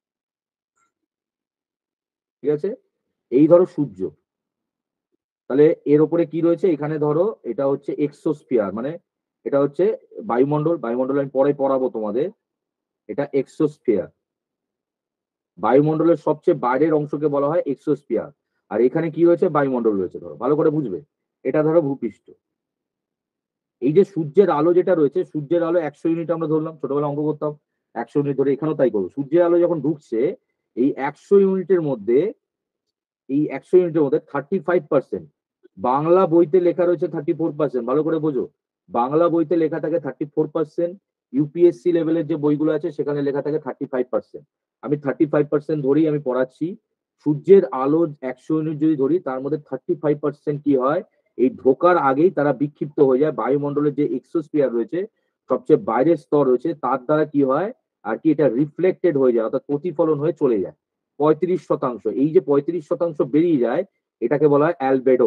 ঠিক আছে। এই ধরো সূর্য, তাহলে এর উপরে কি রয়েছে, এখানে ধরো এটা হচ্ছে এক্সোস্ফিয়ার, মানে এটা হচ্ছে বায়ুমণ্ডল, বায়ুমণ্ডল আমি পরে পড়াবো তোমাদের, এটা এক্সোস্ফিয়ার, বায়ুমণ্ডলের সবচেয়ে বাইরের অংশকে বলা হয় এক্সোস্ফিয়ার। আর এখানে কি রয়েছে, বায়ুমণ্ডল রয়েছে, ধরো ভালো করে বুঝবে। এটা ধরো ভূপৃষ্ঠ। এই যে সূর্যের আলো যেটা রয়েছে, সূর্যের আলো 100 ইউনিট আমরা ধরলাম, ছোটবেলা অঙ্ক করতাম 100 ইউনিট ধরে, এখানেও তাই করবো। সূর্যের আলো যখন ঢুকছে এই 100 ইউনিটের মধ্যে, এই 100 ইউনিটের মধ্যে 35%, বাংলা বইতে লেখা রয়েছে 34%, ভালো করে বোঝো, বাংলা বইতে লেখা থাকে 34%, ইউপিএসসি লেভেলের যে বইগুলো আছে সেখানে লেখা থাকে 35%। আমি 35% ধরেই আমি পড়াচ্ছি। সূর্যের আলো 100 ইউনিট যদি ধরি তার মধ্যে 35% কি হয়, এই ঢোকার আগেই তারা বিক্ষিপ্ত হয়ে যায়, বায়ুমণ্ডলের যে এক্সোস্ফিয়ার রয়েছে, সবচেয়ে বাইরের স্তর রয়েছে, তার দ্বারা কি হয় আর কি, এটা রিফ্লেক্টেড হয়ে যায়, অর্থাৎ প্রতিফলন হয়ে চলে যায় 35%। এই যে 35% বেরিয়ে যায় এটাকে বলা হয় অ্যালবেডো।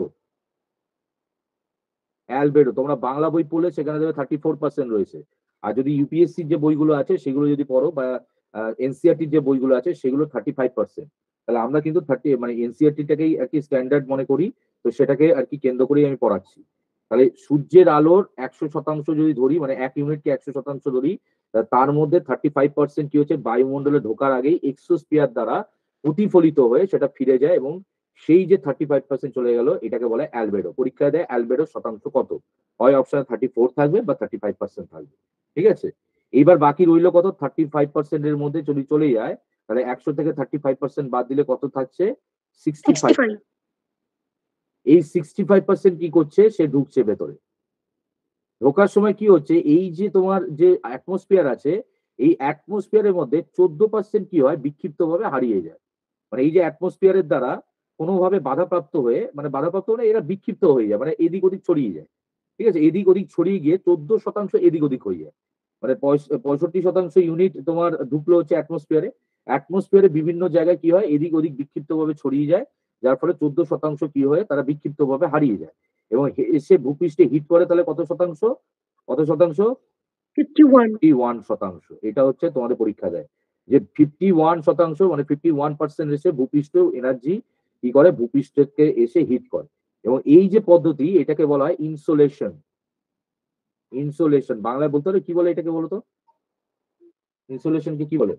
অ্যালবেডো তোমরা বাংলা বই পড়লে সেখানে দেখবে 34% রয়েছে, আর যদি ইউপিএসসির যে বইগুলো আছে সেগুলো যদি পড়ো, বা এনসিআরটির যে বইগুলো আছে সেগুলো 35%। তাহলে আমরা কিন্তু 30 মানে এনসিআরটিটাকেই আর কি স্ট্যান্ডার্ড মনে করি, তো সেটাকে আর কি কেন্দ্র করেই আমি পড়াচ্ছি। তাহলে সূর্যের আলোর 100% যদি ধরি, মানে 1 ইউনিটকে 100% ধরি, তার মধ্যে 35% কি হচ্ছে, বায়ুমণ্ডলে ঢোকার আগেই এক্সোস্ফিয়ার দ্বারা প্রতিফলিত হয়ে সেটা ফিরে যায়, এবং সেই যে 35% চলে গেল এটাকে বলে অ্যালবেডো। পরীক্ষায় দেয় অ্যালবেডো শতাংশ কত, হয় অপশনে 34 থাকবে বা 35% থাকবে, ঠিক আছে। এইবার বাকি রইল কত, 35% এর মধ্যে যদি চলে যায়, তাহলে 100 থেকে 35% বাদ দিলে কত থাকছে, 65। 65 এই 65% কি করছে, সে ঢুকছে ভেতরে। ঢোকার সময় কি হচ্ছে, এই যে তোমার যে অ্যাটমসফিয়ার আছে, এই অ্যাটমসফিয়ারের মধ্যে 14% কি হয়, বিক্ষিপ্ত ভাবে হারিয়ে যায়। মানে এই যে অ্যাটমসফিয়ারের দ্বারা কোনোভাবে বাধাপ্রাপ্ত হয়ে, মানে বাধাপ্রাপ্ত মানে এরা বিক্ষিপ্ত হয়ে যায়, মানে এদিক ওদিক ছড়িয়ে যায়, ঠিক আছে। এদিক ওদিক ছড়িয়ে গিয়ে 14% এদিক ওদিক হয়ে যায়, মানে 65% ইউনিট তোমার ঢুকলো হচ্ছে অ্যাটমসফিয়ারে। অ্যাটমসফিয়ারে বিভিন্ন জায়গায় কি হয়, এদিক ওদিক বিক্ষিপ্ত ভাবে ছড়িয়ে যায়, যার ফলে 14% কি হয়, তারা বিক্ষিপ্ত ভাবে হারিয়ে যায় এবং এসে ভূপৃষ্ঠে হিট করে, তাহলে কত শতাংশ, কত শতাংশ, 51 51%। এটা হচ্ছে তোমাদের পরীক্ষা দেয় যে 51% মানে 51% এসে ভূপৃষ্ঠ এনার্জি কি করে, ভূপৃষ্ঠকে এসে হিট করে। এবং এই যে পদ্ধতি এটাকে বলা হয় ইনসোলেশন। ইনসোলেশন বাংলায় বলতে হলে কি বলে, এটাকে বলতো ইনসোলেশনকে কি বলে,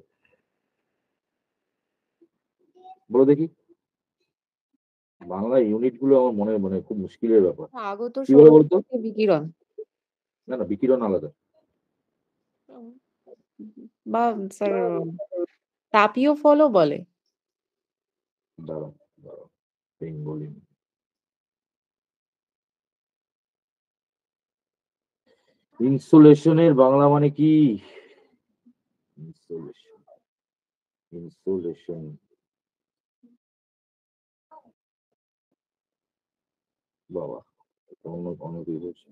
বলো দেখি। বাংলা ইউনিট গুলো আমার মনে মনে খুব মুশকিলের ব্যাপার, আগত কি বলে বলতো। সৌরশক্তি বিকিরণ না না, বিকিরণ আলাদা। বা স্যার তাপীয় ফলও বলে। দাঁড়াও দাঁড়াও, বেঙ্গলি ইনসুলেশনের বাংলা মানে কি, ইনসুলেশন, ইনসুলেশন বাবা, এটা অন্য অন্য কি বলছে,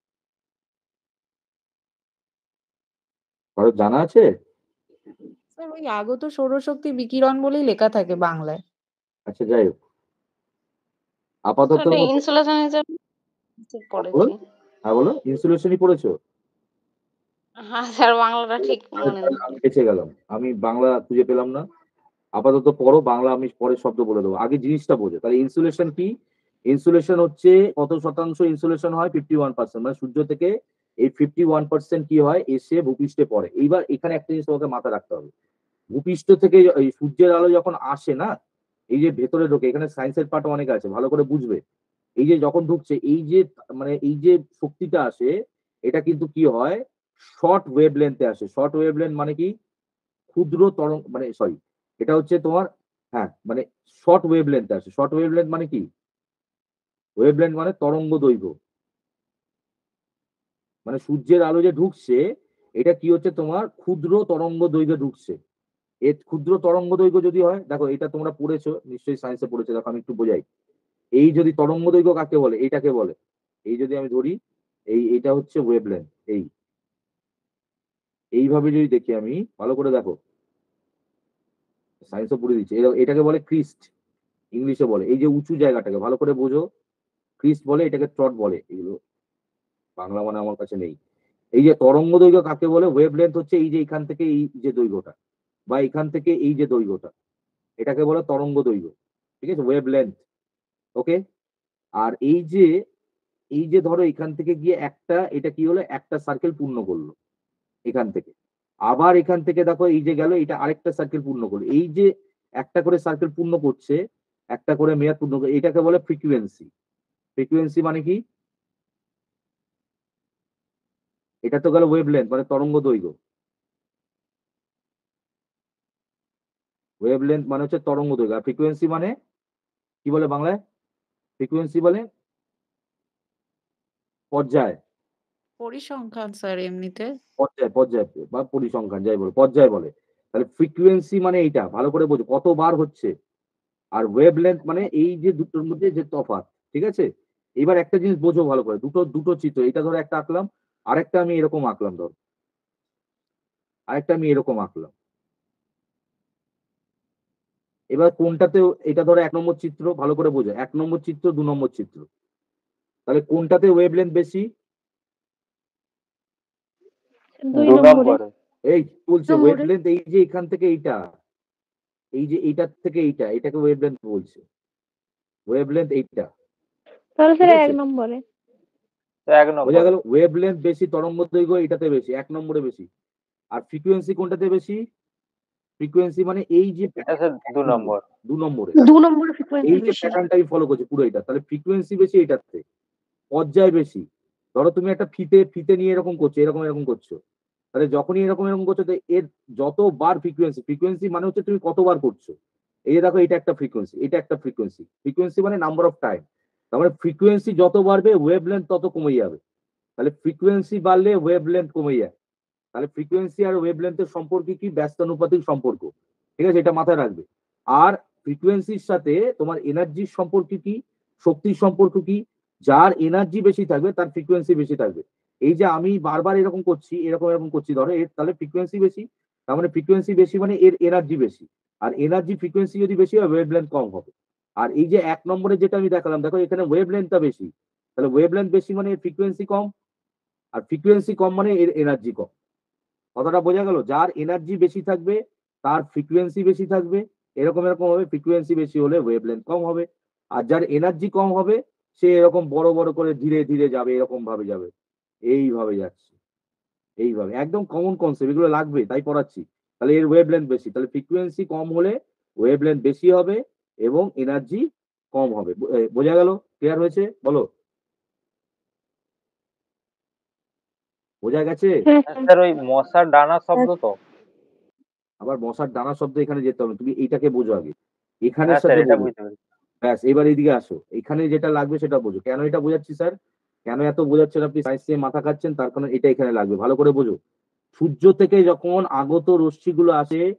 কারো জানা আছে? স্যার ওই আগত সৌরশক্তি বিকিরণ বলেই লেখা থাকে বাংলায়। আচ্ছা যাই হোক, আপাতত ওটা ইনসুলেশন হিসেবে বলো। পড়েছি। হ্যাঁ বলো, ইনসুলেশনই পড়েছো? হ্যাঁ স্যার, বাংলাটা ঠিক মনে নেই। আমি বেঁচে গেলাম, আমি বাংলা খুঁজে পেলাম না। আপাতত পড়ো, বাংলা আমি পরে শব্দ বলে দেবো, আগে জিনিসটা বোঝো। তাহলে ইনসুলেশন কি? ইনসুলেশন হচ্ছে কত শতাংশ ইনসুলেশন হয়? 51%। মানে সূর্য থেকে এই 51% কি হয়, এসে ভূপৃষ্ঠে পড়ে। এইবার এখানে একটা জিনিস তোমাকে মাথায় রাখতে হবে, ভূপৃষ্ঠ থেকে এই সূর্যের আলো যখন আসে না, এই যে ভেতরে ঢোকে, এখানে সায়েন্সের পার্ট অনেক আছে, ভালো করে বুঝবে। এই যে যখন ঢুকছে, এই যে মানে এই যে শক্তিটা আসে, এটা কিন্তু কি হয়, শর্ট ওয়েভ লেন্থে আসে। শর্ট ওয়েভ লেন্থ মানে কি? ক্ষুদ্র তরঙ্গ, মানে সরি, এটা হচ্ছে তোমার, হ্যাঁ মানে শর্ট ওয়েভ লেন্থে আসে। শর্ট ওয়েভ লেন্থ মানে কি? ওয়েভ লেন্থ মানে তরঙ্গ দৈর্ঘ্য। মানে সূর্যের আলো যে ঢুকছে, এটা কি হচ্ছে, তোমার ক্ষুদ্র তরঙ্গ দৈর্ঘ্যে ঢুকছে। এর ক্ষুদ্র তরঙ্গ দৈর্ঘ্য যদি হয়, দেখো এটা তোমরা পড়েছো নিশ্চয়ই, সায়েন্সে পড়েছো, দেখো আমি একটু বোঝাই। এই যদি তরঙ্গ দৈর্ঘ্য কাকে বলে, এইটাকে বলে, এই যদি আমি ধরি, এইটা হচ্ছে ওয়েভলেন্থ। এইভাবে যদি দেখি আমি, ভালো করে দেখো, সায়েন্সও পড়ে দিচ্ছে, এটাকে বলে ক্রিস্ট, ইংলিশে বলে। এই যে উঁচু জায়গাটাকে ভালো করে বোঝো, ক্রিস্ট বলে, এটাকে ট্রট বলে। এগুলো বাংলা মানে আমার কাছে নেই। এই যে তরঙ্গ দৈর্ঘ্য কাকে বলে, ওয়েভলেন্থ হচ্ছে এই যে এখান থেকে এই যে দৈর্ঘ্যটা, বা এখান থেকে এই যে দৈর্ঘ্যটা, এটাকে বলে তরঙ্গ দৈর্ঘ্য। ঠিক আছে, ওয়েভলেন্থ। ওকে। আর এই যে ধরো এখান থেকে গিয়ে একটা, এটা কি হলো, একটা সার্কেল পূর্ণ করলো এখান থেকে। আবার এখান থেকে দেখো এই যে গেল, এটা আরেকটা সার্কেল পূর্ণ করলো। এই যে একটা করে সার্কেল পূর্ণ করছে, একটা করে মেয়াদ পূর্ণ করে, এটাকে বলে ফ্রিকুয়েন্সি। ফ্রিকুয়েন্সি মানে কি? এটা তো গেল ওয়েভলেন্থ মানে তরঙ্গ দৈর্ঘ্য। ওয়েভলেন্থ মানে হচ্ছে তরঙ্গ দৈর্ঘ্য, আর ফ্রিকুয়েন্সি মানে কি বলে বাংলায়? ফ্রিকুয়েন্সি বলে পর্যায়। পরিসংখ্যান স্যার এমনিতে। পর্যায় বা পরিসংখ্যান, যাই বলে, পর্যায় বলে। তাহলে ফ্রিকুয়েন্সি মানে এইটা, ভালো করে বোঝো, কতবার হচ্ছে। আর ওয়েভলেন্থ মানে এই যে দুটোর মধ্যে যে তফাৎ। ঠিক আছে, এবার একটা জিনিস বোঝো ভালো করে, দুটো দুটো চিত্র, এটা ধরো একটা আঁকলাম, আরেকটা আমি এরকম আঁকলাম, ধরো আরেকটা আমি এরকম আঁকলাম। এবার কোনটাতেও, এটা ধরো 1 নম্বর চিত্র, ভালো করে বোঝো, 1 নম্বর চিত্র, 2 নম্বর চিত্র। তাহলে কোনটাতে ওয়েভলেন্থ বেশি? 2 2 নম্বরে। নম্বরে। এই বলছে নম্বরে। ওয়েভলেন্থ, এই যে এখান থেকে এইটা, এই যে এইটার থেকে এইটা, এটাকে ওয়েভলেন্থ বলছে। ওয়েভলেন্থ এইটা। তাহলে ঠিক স্যার আছে, 1 নম্বরে। 1 বোঝা নম্বরে। গেল? ওয়েভলেন্থ বেশি, তরঙ্গ দৈর্ঘ্য এটাতে বেশি, 1 নম্বরে বেশি। আর ফ্রিকুয়েন্সি কোনটাতে বেশি? ফ্রিকুয়েন্সি মানে এই যে এটা স্যার 2 নম্বর। 2 নম্বরে, 2 নম্বরে ফ্রিকোয়েন্সি এই যে বেশি। প্যাটার্নটা আমি ফলো করছি পুরো এটা। তাহলে ফ্রিকুয়েন্সি বেশি এটাতে, পর্যায় বেশি। ধরো তুমি একটা ফিতে ফিতে নিয়ে এরকম করছো, এরকম এরকম করছো, তাহলে যখনই এরকম এরকম করছো, তো এর যতবার ফ্রিকুয়েন্সি, ফ্রিকুয়েন্সি মানে হচ্ছে তুমি কতবার করছো। এই যে দেখো, এটা একটা ফ্রিকুয়েন্সি, এটা একটা ফ্রিকুয়েন্সি। ফ্রিকুয়েন্সি মানে নাম্বার অফ টাইম। তার মানে ফ্রিকুয়েন্সি যত বাড়বে, ওয়েভলেন্থ তত কমে যাবে। তাহলে ফ্রিকুয়েন্সি বাড়লে ওয়েভলেন্থ কমে যায়। তাহলে ফ্রিকোয়েন্সি আর ওয়েভলেন্থের সম্পর্ক কি? ব্যস্তানুপাতিক সম্পর্ক। ঠিক আছে, এটা মাথায় রাখবে। আর ফ্রিকোয়েন্সির সাথে তোমার এনার্জির সম্পর্ক কি, শক্তির সম্পর্ক কি? যার এনার্জি বেশি থাকবে তার ফ্রিকোয়েন্সি বেশি থাকবে। এই যে আমি বারবার এরকম করছি, এরকম এরকম করছি, ধরো এর তাহলে ফ্রিকোয়েন্সি বেশি। তার মানে ফ্রিকোয়েন্সি বেশি মানে এর এনার্জি বেশি। আর এনার্জি ফ্রিকোয়েন্সি যদি বেশি হয়, ওয়েভলেন্থ কম হবে। আর এই যে 1 নম্বরে যেটা আমি দেখালাম, দেখো এখানে ওয়েভলেন্থটা বেশি, তাহলে ওয়েভলেন্থ বেশি মানে এর ফ্রিকোয়েন্সি কম। আর ফ্রিকোয়েন্সি কম মানে এর এনার্জি কম। কথাটা বোঝা গেল? যার এনার্জি বেশি থাকবে তার ফ্রিকোয়েন্সি বেশি থাকবে, এরকম এরকম হবে। ফ্রিকোয়েন্সি বেশি হলে ওয়েভলেন্থ কম হবে। আর যার এনার্জি কম হবে, সে এরকম বড় বড় করে ধীরে ধীরে যাবে, এরকম ভাবে যাবে, এইভাবে যাচ্ছে, এইভাবে। একদম কমন কনসেপ্ট, এগুলো লাগবে তাই পড়াচ্ছি। তাহলে এর ওয়েভলেন্থ বেশি, তাহলে ফ্রিকোয়েন্সি কম হলে ওয়েভলেন্থ বেশি হবে এবং এনার্জি কম হবে। বোঝা গেল? ক্লিয়ার হয়েছে? বলো, বোঝা গেছে? স্যার ওই মশার ডানা শব্দ তো? আবার মশার ডানা শব্দ এখানে যেতে হবে, তুমি এইটাকে বোঝো আগে, এখানের হ্যাঁ স্যার, সাথে এটা বোঝো। বুঝতে পেরেছি। ব্যাস, এবার এইদিকে আসো, এখানে যেটা লাগবে সেটা বোঝো। কেন এটা বোঝাচ্ছি স্যার, কেন এত বোঝাচ্ছেন আপনি সায়েন্স নিয়ে মাথা খাচ্ছেন, তার কারণ এটা এখানে লাগবে, ভালো করে বোঝো। সূর্য থেকে যখন আগত রশ্মিগুলো আসে,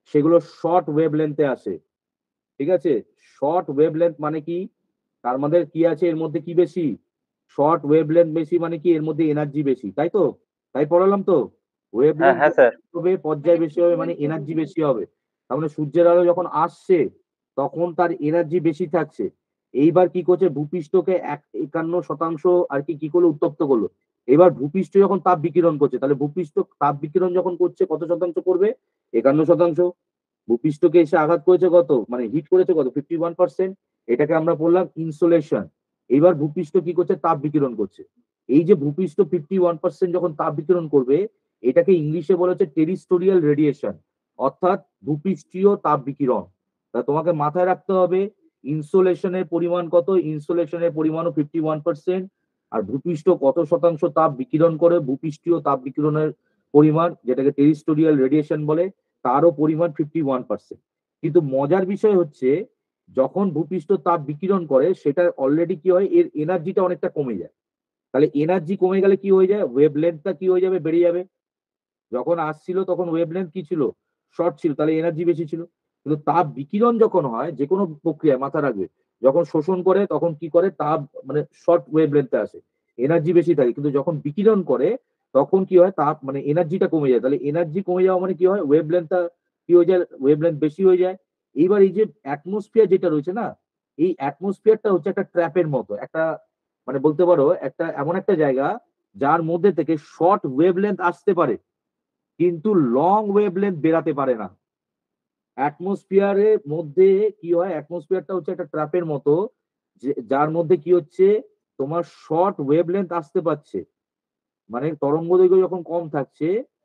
সেগুলো শর্ট ওয়েভ লেন্থে আসে। ঠিক আছে, শর্ট ওয়েভ লেন্থ মানে কি, তার মধ্যে কি আছে, এর মধ্যে কি বেশি, শর্ট ওয়েভ লেন্থ বেশি মানে কি, এর মধ্যে এনার্জি বেশি, তাই তো? তাই পড়ালাম তো, ওয়েভ হ্যাঁ লেন্থ হ্যাঁ স্যার। হবে, পর্যায় বেশি হবে মানে এনার্জি বেশি হবে। তার মানে সূর্যের আলো যখন আসছে তখন তার এনার্জি বেশি থাকছে। এইবার কি করছে, ভূপৃষ্ঠকে 51% আর কি করলো, উত্তপ্ত করলো। এবার ভূপৃষ্ঠ যখন তাপ বিকিরণ করছে, তাহলে ভূপৃষ্ঠ তাপ বিকিরণ যখন করছে কত শতাংশ করবে, 51%। ভূপৃষ্ঠকে এসে আঘাত করেছে কত, মানে হিট করেছে কত, 51%। এটাকে আমরা বললাম ইনসোলেশন। এবার ভূপৃষ্ঠ কি করছে, তাপ বিকিরণ করছে। এই যে ভূপৃষ্ঠ 51% যখন তাপ বিকিরণ করবে, এটাকে ইংলিশে বলা হচ্ছে টেরিস্টোরিয়াল রেডিয়েশন, অর্থাৎ ভূপৃষ্ঠীয় তাপ বিকিরণ। তা তোমাকে মাথায় রাখতে হবে ইনসোলেশনের পরিমাণ কত, ইনসোলেশনের পরিমাণও 51%। আর ভূপৃষ্ঠ কত শতাংশ তাপ বিকিরণ করে, ভূপৃষ্ঠীয় তাপ বিকিরণের পরিমাণ, যেটাকে টেরিস্টোরিয়াল রেডিয়েশন বলে, তারও পরিমাণ 51%। কিন্তু মজার বিষয় হচ্ছে, যখন ভূপৃষ্ঠ তাপ বিকিরণ করে সেটা অলরেডি কি হয়, এর এনার্জিটা অনেকটা কমে যায়। তাহলে এনার্জি কমে গেলে কি হয়ে যায়, ওয়েভ লেন্থটা কি হয়ে যাবে, বেড়ে যাবে। যখন আসছিল তখন ওয়েভ লেন্থ কি ছিল, শর্ট ছিল, তাহলে এনার্জি বেশি ছিল। কিন্তু তাপ বিকিরণ যখন হয়, যে কোনো প্রক্রিয়ায় মাথা রাখবে, যখন শোষণ করে তখন কি করে, তাপ মানে শর্ট ওয়েভ লেন্থে আসে, এনার্জি বেশি থাকে। কিন্তু যখন বিকিরণ করে তখন কি হয়, তাপ মানে এনার্জিটা কমে যায়। তাহলে এনার্জি কমে যাওয়া মানে কি হয়, ওয়েভ লেন্থটা কি হয়ে যায়, ওয়েভ লেন্থ বেশি হয়ে যায়। এইবার এই যে অ্যাটমসফিয়ার যেটা রয়েছে না, এই অ্যাটমসফিয়ারটা হচ্ছে একটা ট্র্যাপের মতো, একটা মানে বলতে পারো একটা এমন একটা জায়গা যার মধ্যে থেকে শর্ট ওয়েভ লেন্থ আসতে পারে কিন্তু লং ওয়েভ লেন্থ বেরাতে পারে না। অ্যাটমসফিয়ারের মধ্যে কি হয়, অ্যাটমসফিয়ারটা হচ্ছে একটা ট্র্যাপের মতো, যার মধ্যে কি হচ্ছে, তোমার শর্ট ওয়েভ লেন্থ আসতে পারছে, মানে তরঙ্গ দৈর্ঘ্য যখন কম থাকছে,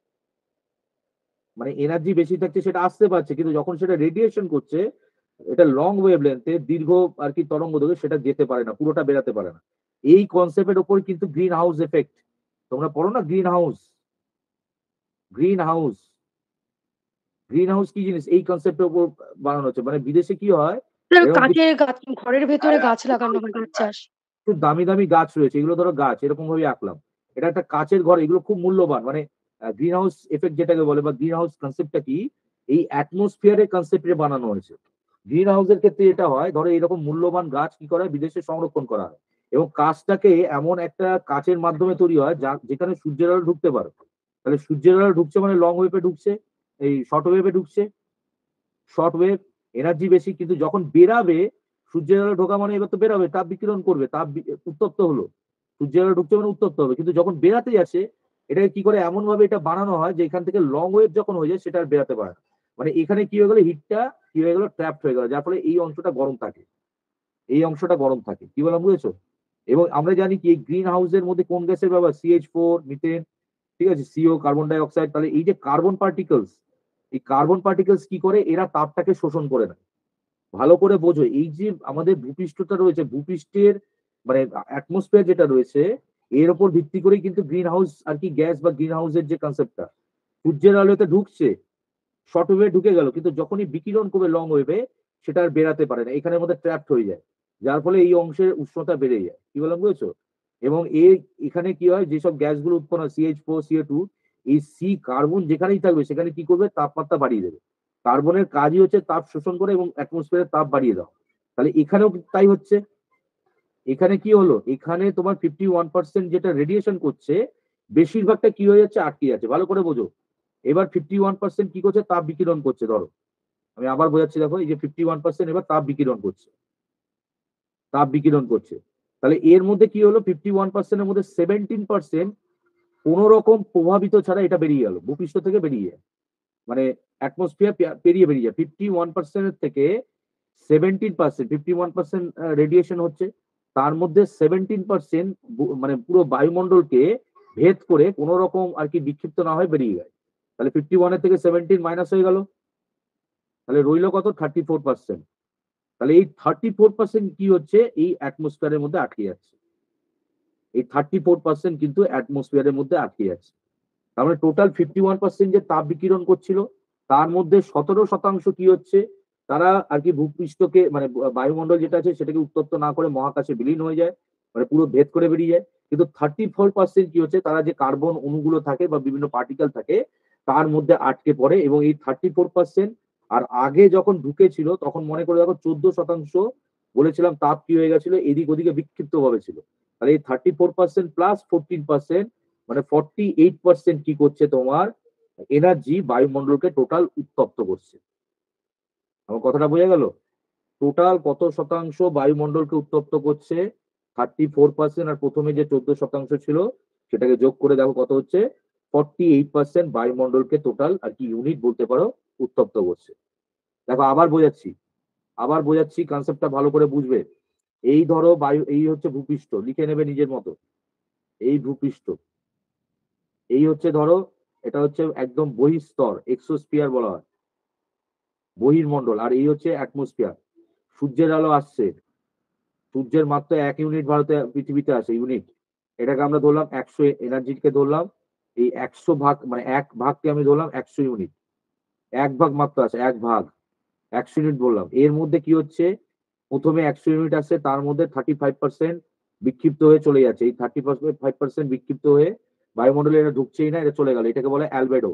মানে এনার্জি বেশি থাকছে, সেটা আসতে পারছে, কিন্তু যখন সেটা রেডিয়েশন করছে, এটা লং ওয়েভ লেন্থে দীর্ঘ আর কি তরঙ্গ দৈর্ঘ্য, সেটা যেতে পারে না, পুরোটা বেরাতে পারে না। এই কনসেপ্টের উপর কিন্তু গ্রিন হাউস এফেক্ট, তোমরা পড়ো না, greenhouse. Greenhouse, greenhouse কি জিনিস, এই কনসেপ্টের উপর বানানো হচ্ছে। মানে বিদেশে কি হয়, এরকম কাঁচের গাছ, ঘরের ভেতরে গাছ লাগানো হয়, গাছ চাষ। খুব দামি দামি গাছ রয়েছে, এগুলো ধরো গাছ এরকম ভাবে আঁকলাম, এটা একটা কাচের ঘর, এগুলো খুব মূল্যবান। মানে গ্রিন হাউস এফেক্ট যেটাকে বলে, বা গ্রিন হাউস কনসেপ্টটা কি, এই অ্যাটমসফিয়ারের কনসেপ্টে বানানো হয়েছে। গ্রিন হাউসের ক্ষেত্রে এটা হয়, ধরো এরকম মূল্যবান গাছ কি করা হয়, বিদেশে সংরক্ষণ করা হয়, এবং কাঁচটাকে এমন একটা কাচের মাধ্যমে তৈরি হয় যেখানে সূর্যের আলো ঢুকতে পারে। তাহলে সূর্যের আলো ঢুকছে মানে লং ওয়েভে ঢুকছে, এই শর্ট ওয়েভে ঢুকছে, শর্ট ওয়েভ এনার্জি বেশি। কিন্তু যখন বেরাবে, সূর্যের আলো ঢোকা মানে এবার তো বেরাবে, তাপ বিকিরণ করবে, উত্তপ্ত হলো, সূর্যের আলো ঢুকছে মানে উত্তপ্ত হবে। কিন্তু যখন বেরাতে যাচ্ছে, এটাকে কি করে, এমন ভাবে এটা বানানো হয় যে এখান থেকে লং ওয়েভ যখন হয়ে যায় সেটা আর বেরাতে পারে না। মানে এখানে কি হয়ে গেল, হিটটা কি হয়ে গেল, ট্র্যাপড হয়ে গেল, যার ফলে এই অংশটা গরম থাকে, এই অংশটা গরম থাকে। কি বললাম বুঝেছো? এবং আমরা জানি কি, গ্রিন হাউসের মধ্যে কোন গ্যাসের ব্যবহার, CH4, মিথেন, ঠিক আছে, CO, কার্বন ডাই অক্সাইড। তাহলে এই যে কার্বন পার্টিকেলস, এই কার্বন পার্টিকেলস কি করে, এরা তাপটাকে শোষণ করে না। ভালো করে বোঝো, এই যে আমাদের ভূপৃষ্ঠটা রয়েছে, ভূপৃষ্ঠের মানে অ্যাটমসফিয়ার যেটা রয়েছে, এর উপর ভিত্তি করেই কিন্তু গ্রিন হাউস আর কি গ্যাস বা গ্রিন হাউসের যে কনসেপ্টটা, সূর্যের আলোতে ঢুকছে, শর্ট ওয়েভে ঢুকে গেল, কিন্তু যখনই বিকিরণ করবে লং ওয়েভে, সেটা আর বেরাতে পারে না, এখানের মধ্যে ট্র্যাপড হয়ে যায়, যার ফলে এই অংশের উষ্ণতা বেড়ে যায়। কি বললাম বুঝেছো? এবং এখানে কি হয়, যেসব গ্যাসগুলো উৎপন্ন হয়, CH4, CO2, এই কার্বন যেখানেই থাকবে সেখানে কি করবে, তাপমাত্রা বাড়িয়ে দেবে। কার্বনের কাজই হচ্ছে তাপ শোষণ করে এবং অ্যাটমসফিয়ারের তাপ বাড়িয়ে দাও। তাহলে এখানেও তাই হচ্ছে। এখানে কি হলো, এখানে তোমার 51% যেটা রেডিয়েশন করছে, বেশিরভাগটা কি হয়ে যাচ্ছে, আটকে যাচ্ছে। ভালো করে বোঝো, এবার 51% কি করছে, তাপ বিকিরণ করছে। ধরো আমি আবার বোঝাচ্ছি, দেখো এই যে 51% এবার তাপ বিকিরণ করছে, তাপ বিকিরণ করছে। তাহলে এর মধ্যে কি হলো, 51%-এর মধ্যে 17% কোন রকম প্রভাবিত ছাড়া এটা বেরিয়ে গেল, ভূপৃষ্ঠ থেকে বেরিয়ে যায়, মানে অ্যাটমসফিয়ার পেরিয়ে বেরিয়ে যায়। 51% থেকে 17%, 51% রেডিয়েশন হচ্ছে, তার মধ্যে 17% মানে পুরো বায়ুমণ্ডলকে ভেদ করে কোন রকম আর কি বিক্ষিপ্ত না হয় বেরিয়ে যায়। তাহলে 51-এর থেকে 17 মাইনাস হয়ে গেল, তাহলে রইল কত, 34%। তাহলে এই 34% কি হচ্ছে, এই অ্যাটমসফিয়ারের মধ্যে আটকে যাচ্ছে। এই 34% কিন্তু অ্যাটমসফিয়ারের মধ্যে আটকে যাচ্ছে। তার মানে টোটাল 51% যে তাপ বিকিরণ করছিল, তার মধ্যে 17% কি হচ্ছে, তারা আর কি ভূপৃষ্ঠকে মানে বায়ুমণ্ডল যেটা আছে সেটাকে উত্তপ্ত না করে মহাকাশে বিলীন হয়ে যায়, মানে পুরো ভেদ করে বেরিয়ে যায়। কিন্তু 34% কি হচ্ছে, তারা যে কার্বন অণুগুলো থাকে বা বিভিন্ন পার্টিকেল থাকে তার মধ্যে আটকে পড়ে, এবং এই 34% আর আগে যখন ঢুকেছিল তখন মনে করে দেখো 14% বলেছিলাম তাপ কি হয়ে গেছিল, এদিক ওদিকে বিক্ষিপ্ত ভাবে ছিল। তাহলে এই 34% প্লাস 14% মানে 48% কি করছে তোমার এনার্জি বায়ুমণ্ডলকে টোটাল উত্তপ্ত করছে। আমার কথাটা বোঝা গেল? টোটাল কত শতাংশ বায়ুমণ্ডলকে উত্তপ্ত করছে? 34%, আর প্রথমে যে 14% ছিল সেটাকে যোগ করে দেখো কত হচ্ছে, 48% বায়ুমণ্ডলকে টোটাল আর কি ইউনিট বলতে পারো উত্তপ্ত করছে। দেখো আবার বোঝাচ্ছি কনসেপ্টটা ভালো করে বুঝবে। এই ধরো বায়ু, এই হচ্ছে ভূপৃষ্ঠ, লিখে নেবে নিজের মতো, এই ভূপৃষ্ঠ, এই হচ্ছে ধরো এটা হচ্ছে একদম বহিঃস্তর, এক্সোস্ফিয়ার বলা হয়, বহির্মণ্ডল, আর এই হচ্ছে অ্যাটমসফিয়ার। সূর্যের আলো আসছে, সূর্যের মাত্র 1 ইউনিট ভারতে পৃথিবীতে আসে ইউনিট, এটাকে আমরা ধরলাম 100, এনার্জিকে ধরলাম এই 100 ভাগ, মানে 1 ভাগকে আমি ধরলাম 100 ইউনিট, 1 ভাগ মাত্র আছে, 1 ভাগ 100 ইউনিট বললাম। এর মধ্যে কি হচ্ছে, প্রথমে 100 ইউনিট আসছে, তার মধ্যে 35% বিক্ষিপ্ত হয়ে চলে যাচ্ছে। এই 35% বিক্ষিপ্ত হয়ে বায়ুমণ্ডলে এটা ঢুকছেই না, এটা চলে গেল, এটাকে বলে অ্যালবেডো।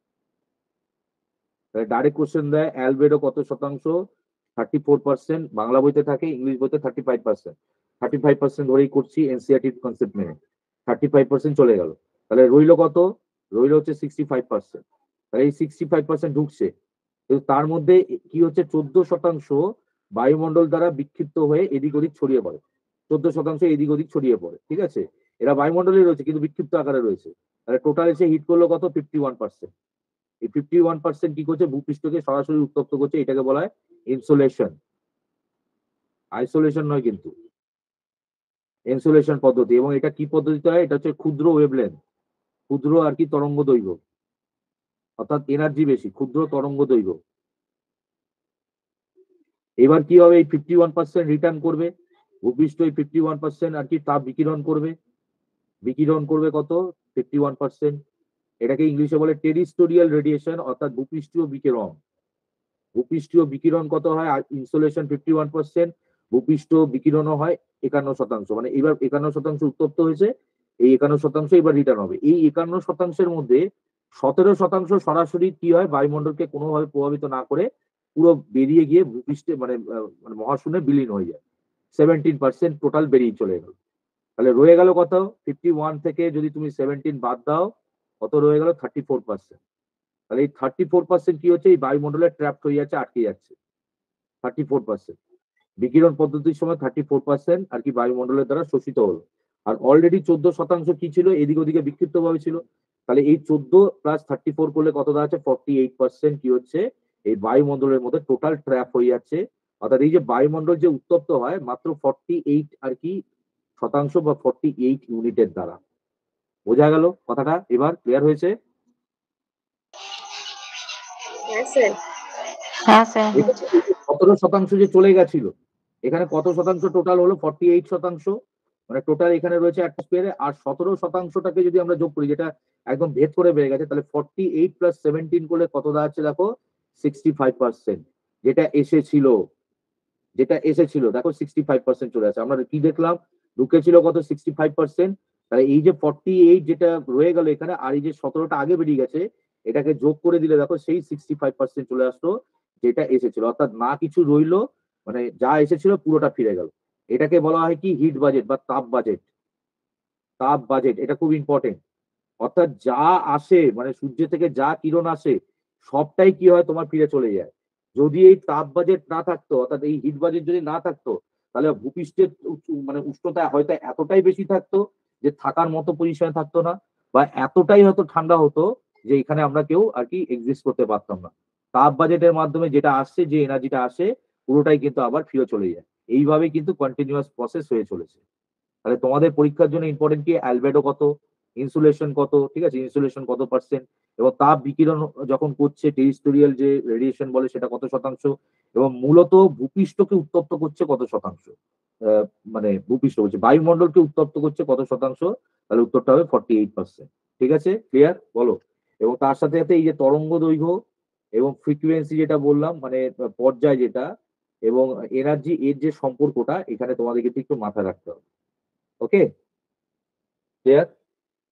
ডাইরেক্ট কোশ্চেন দেয় অ্যালবেডো কত শতাংশ, 34%, বাংলা বইতে থাকে, ইংলিশ বইতে 35%। 35% ধরেই করছি এনসিইআরটি কনসেপ্ট মেনে, 35% চলে গেল। তাহলে রইলো কত, রইলো হচ্ছে 65%। তাহলে এই 65% ঢুকছে, কিন্তু তার মধ্যে কি হচ্ছে 14% বায়ুমণ্ডল দ্বারা বিক্ষিপ্ত হয়ে এদিক ওদিক ছড়িয়ে পড়ে, 14% এদিক ওদিক ছড়িয়ে পড়ে, ঠিক আছে? এরা বায়ুমণ্ডলে রয়েছে কিন্তু বিক্ষিপ্ত আকারে রয়েছে। তাহলে টোটাল এসে হিট করলো কত, 51%। এই 51% কি করছে, ভূপৃষ্ঠকে সরাসরি উত্তপ্ত করছে, এটাকে বলা হয় ইনসোলেশন, আইসোলেশন নয় কিন্তু, ইনসোলেশন পদ্ধতি। এবং এটা কি পদ্ধতিতে হয়, এটা হচ্ছে ক্ষুদ্র ওয়েভলেন্থ, ক্ষুদ্র আর কি তরঙ্গ দৈর্ঘ্য, অর্থাৎ এনার্জি বেশি, ক্ষুদ্র তরঙ্গ দৈর্ঘ্য। এবার কি হবে, এই 51% রিটার্ন করবে ভূপৃষ্ঠ, এই 51% আর কি তাপ বিকিরণ করবে, বিকিরণ করবে কত, 51%। এটাকে ইংলিশে বলে টেরিস্টোরিয়াল রেডিয়েশন, অর্থাৎ ভূপৃষ্ঠীয় বিকিরণ। ভূপৃষ্ঠীয় বিকিরণ কত হয়, আর ইনসোলেশন 51%, ভূপৃষ্ঠ বিকিরণও হয় 51%। মানে এবার 51% উত্তপ্ত হয়েছে, এই 51% এবার রিটার্ন হবে। এই 51%-এর মধ্যে 17% সরাসরি কি হয়, বায়ুমণ্ডলকে কোনোভাবে প্রভাবিত না করে পুরো বেরিয়ে গিয়ে ভূপৃষ্ঠে মানে মানে মহাশূন্যে বিলীন হয়ে যায়। 17% টোটাল বেরিয়ে চলে গেল। তাহলে রয়ে গেল কত, 51 থেকে যদি তুমি 17 বাদ দাও, কত রয়ে গেল, 34%। তাহলে এই 34% কি হচ্ছে, এই বায়ুমণ্ডলে ট্র্যাপড হয়ে যাচ্ছে, আটকে যাচ্ছে। 34% বিকিরণ পদ্ধতির সময় 34% আর কি বায়ুমণ্ডলের দ্বারা শোষিত হলো। আর অলরেডি 14% কি ছিল, এদিক ওদিকে বিক্ষিপ্ত ভাবে ছিল। তাহলে এই 14 প্লাস 34 করলে কত দাঁড়াচ্ছে, 48% কি হচ্ছে, এই বায়ুমণ্ডলের মধ্যে টোটাল ট্র্যাপ হয়ে যাচ্ছে। অর্থাৎ এই যে বায়ুমণ্ডল যে উত্তপ্ত হয় মাত্র 48 আর কি শতাংশ বা 48 ইউনিটের দ্বারা। বোঝা গেল কথাটা? এবার ক্লিয়ার হয়েছে? হ্যাঁ স্যার। হ্যাঁ স্যার। 17% যে চলে গেছিল, এখানে কত শতাংশ টোটাল হলো, 48%। মানে টোটাল এখানে রয়েছে অ্যাটমসফিয়ারে, আর 17%টাকে যদি আমরা যোগ করি, যেটা একদম ভেদ করে বেড়ে গেছে, তাহলে 48 প্লাস 17 করলে কত দাঁড়াচ্ছে দেখো, 65%। যেটা এসেছিল, দেখো 65% চলে আসে। আমরা কি দেখলাম, ঢুকেছিল কত, 65%। তাহলে এই যে 48 যেটা রয়ে গেল এখানে, আর এই যে 17টা আগে বেরিয়ে গেছে, এটাকে যোগ করে দিলে দেখো সেই 65% চলে আসলো যেটা এসেছিল। অর্থাৎ না কিছু রইলো, মানে যা এসেছিল পুরোটা ফিরে গেল। এটাকে বলা হয় কি, হিট বাজেট বা তাপ বাজেট। তাপ বাজেট এটা খুব ইম্পর্টেন্ট। অর্থাৎ যা আসে, মানে সূর্য থেকে যা কিরণ আসে সবটাই কি হয়, তোমার ফিরে চলে যায়। যদি এই তাপ বাজেট না থাকতো, অর্থাৎ এই হিট বাজেট যদি না থাকতো, তাহলে ভূপৃষ্ঠের মানে উষ্ণতা হয়তো এতটাই বেশি থাকতো যে থাকার মতো পজিশনে থাকতো না, বা এতটাই হয়তো ঠান্ডা হতো যে এখানে আমরা কেউ আর কি এক্সিস্ট করতে পারতাম না। তাপ বাজেটের মাধ্যমে যেটা আসছে, যে এনার্জিটা আসে, পুরোটাই কিন্তু আবার ফিরে চলে যায়। এইভাবে কিন্তু কন্টিনিউয়াস প্রসেস হয়ে চলেছে। তাহলে তোমাদের পরীক্ষার জন্য ইম্পর্টেন্ট কি, অ্যালবেডো কত, ইনসুলেশন কত, ঠিক আছে, ইনসুলেশন কত পার্সেন্ট, এবং তাপ বিকিরণ যখন করছে টেরিস্টোরিয়াল যে রেডিয়েশন বলে সেটা কত শতাংশ, এবং মূলত ভূপৃষ্ঠকে উত্তপ্ত করছে কত শতাংশ, মানে ভূপৃষ্ঠ বলছে বায়ুমণ্ডলকে উত্তপ্ত করছে কত শতাংশ, তাহলে উত্তরটা হবে 48%। ঠিক আছে, ক্লিয়ার বলো? এবং তার সাথে সাথে এই যে তরঙ্গ দৈর্ঘ্য এবং ফ্রিকুয়েন্সি যেটা বললাম, মানে পর্যায় যেটা, এবং এনার্জি, এর যে সম্পর্কটা এখানে তোমাদেরকে একটু মাথায় রাখতে হবে। Okay, clear?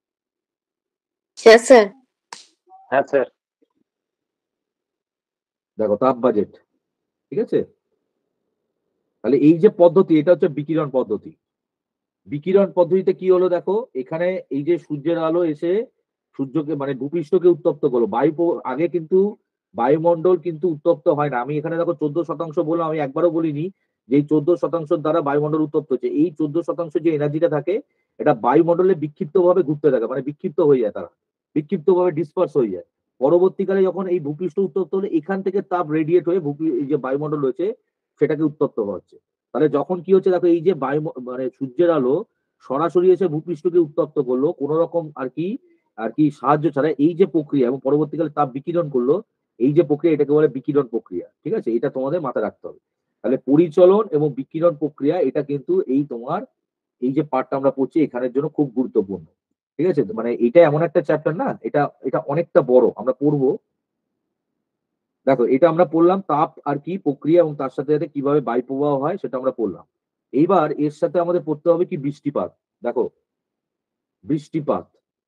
Yes, sir. হ্যাঁ স্যার। দেখো তাপ বাজেট, ঠিক আছে। তাহলে এই যে পদ্ধতি, এটা হচ্ছে বিকিরণ পদ্ধতি। বিকিরণ পদ্ধতিতে কি হলো দেখো, এখানে এই যে সূর্যের আলো এসে সূর্যকে মানে ভূপৃষ্ঠকে উত্তপ্ত করলো। আগে কিন্তু বায়ুমণ্ডল কিন্তু উত্তপ্ত হয় না। আমি এখানে দেখো 14% বললাম, আমি একবারও বলিনি যে এই 14% দ্বারা বায়ুমণ্ডল উত্তপ্ত হচ্ছে। এই 14% যে এনার্জিটা থাকে এটা বায়ুমণ্ডলে বিক্ষিপ্ত ভাবে ঘুরতে থাকে, মানে বিক্ষিপ্ত হয়ে যায়, তারা বিক্ষিপ্ত ভাবে ডিসপার্স হয়ে যায়। পরবর্তীকালে যখন এই ভূপৃষ্ঠ উত্তপ্ত হলে এখান থেকে তাপ রেডিয়েট হয়ে এই যে বায়ুমণ্ডল রয়েছে সেটাকে উত্তপ্ত হচ্ছে। তাহলে যখন কি হচ্ছে দেখো, এই যে মানে সূর্যের আলো সরাসরি এসে ভূপৃষ্ঠকে উত্তপ্ত করলো কোনো রকম আর কি সাহায্য ছাড়া, এই যে প্রক্রিয়া, এবং পরবর্তীকালে তাপ বিকিরণ করলো, এই যে প্রক্রিয়া এটাকে বলে বিকিরণ প্রক্রিয়া। ঠিক আছে, এটা তোমাদের মাথায় রাখতে হবে। তাহলে পরিচলন এবং বিকিরণ প্রক্রিয়া এটা কিন্তু এই তোমার এই যে পার্টটা আমরা পড়ছি এখানের জন্য খুব গুরুত্বপূর্ণ। ঠিক আছে, মানে এটা এমন একটা চ্যাপ্টার না, এটা এটা অনেকটা বড়, আমরা পড়বো। দেখো এটা আমরা পড়লাম তাপ আর কি প্রক্রিয়া, এবং তার সাথে সাথে কিভাবে বায়ু প্রবাহ হয় সেটা আমরা পড়লাম। এইবার এর সাথে আমাদের পড়তে হবে কি বৃষ্টিপাত। দেখো বৃষ্টিপাত,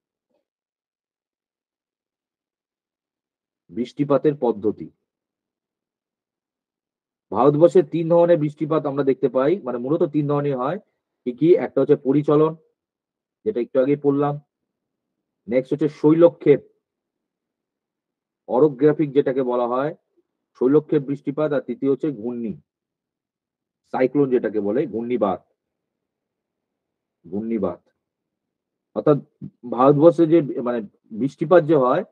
বৃষ্টিপাতের পদ্ধতি। ভারতবর্ষে 3 ধরনের বৃষ্টিপাত আমরা দেখতে পাই, মানে মূলত 3 ধরনের হয়। কি কি? একটা হচ্ছে পরিচলন, যেটা একটু আগে পড়লাম। নেক্সট হচ্ছে শৈলক্ষেপ, অরোগ্রাফিক যেটাকে বলা হয় শৈলক্ষেপ বৃষ্টিপাত। আর তৃতীয় হচ্ছে ঘূর্ণি, সাইক্লোন যেটাকে বলে ঘূর্ণিবাত, ঘূর্ণিবাত। অর্থাৎ ভারতবর্ষে যে মানে বৃষ্টিপাত যে হয়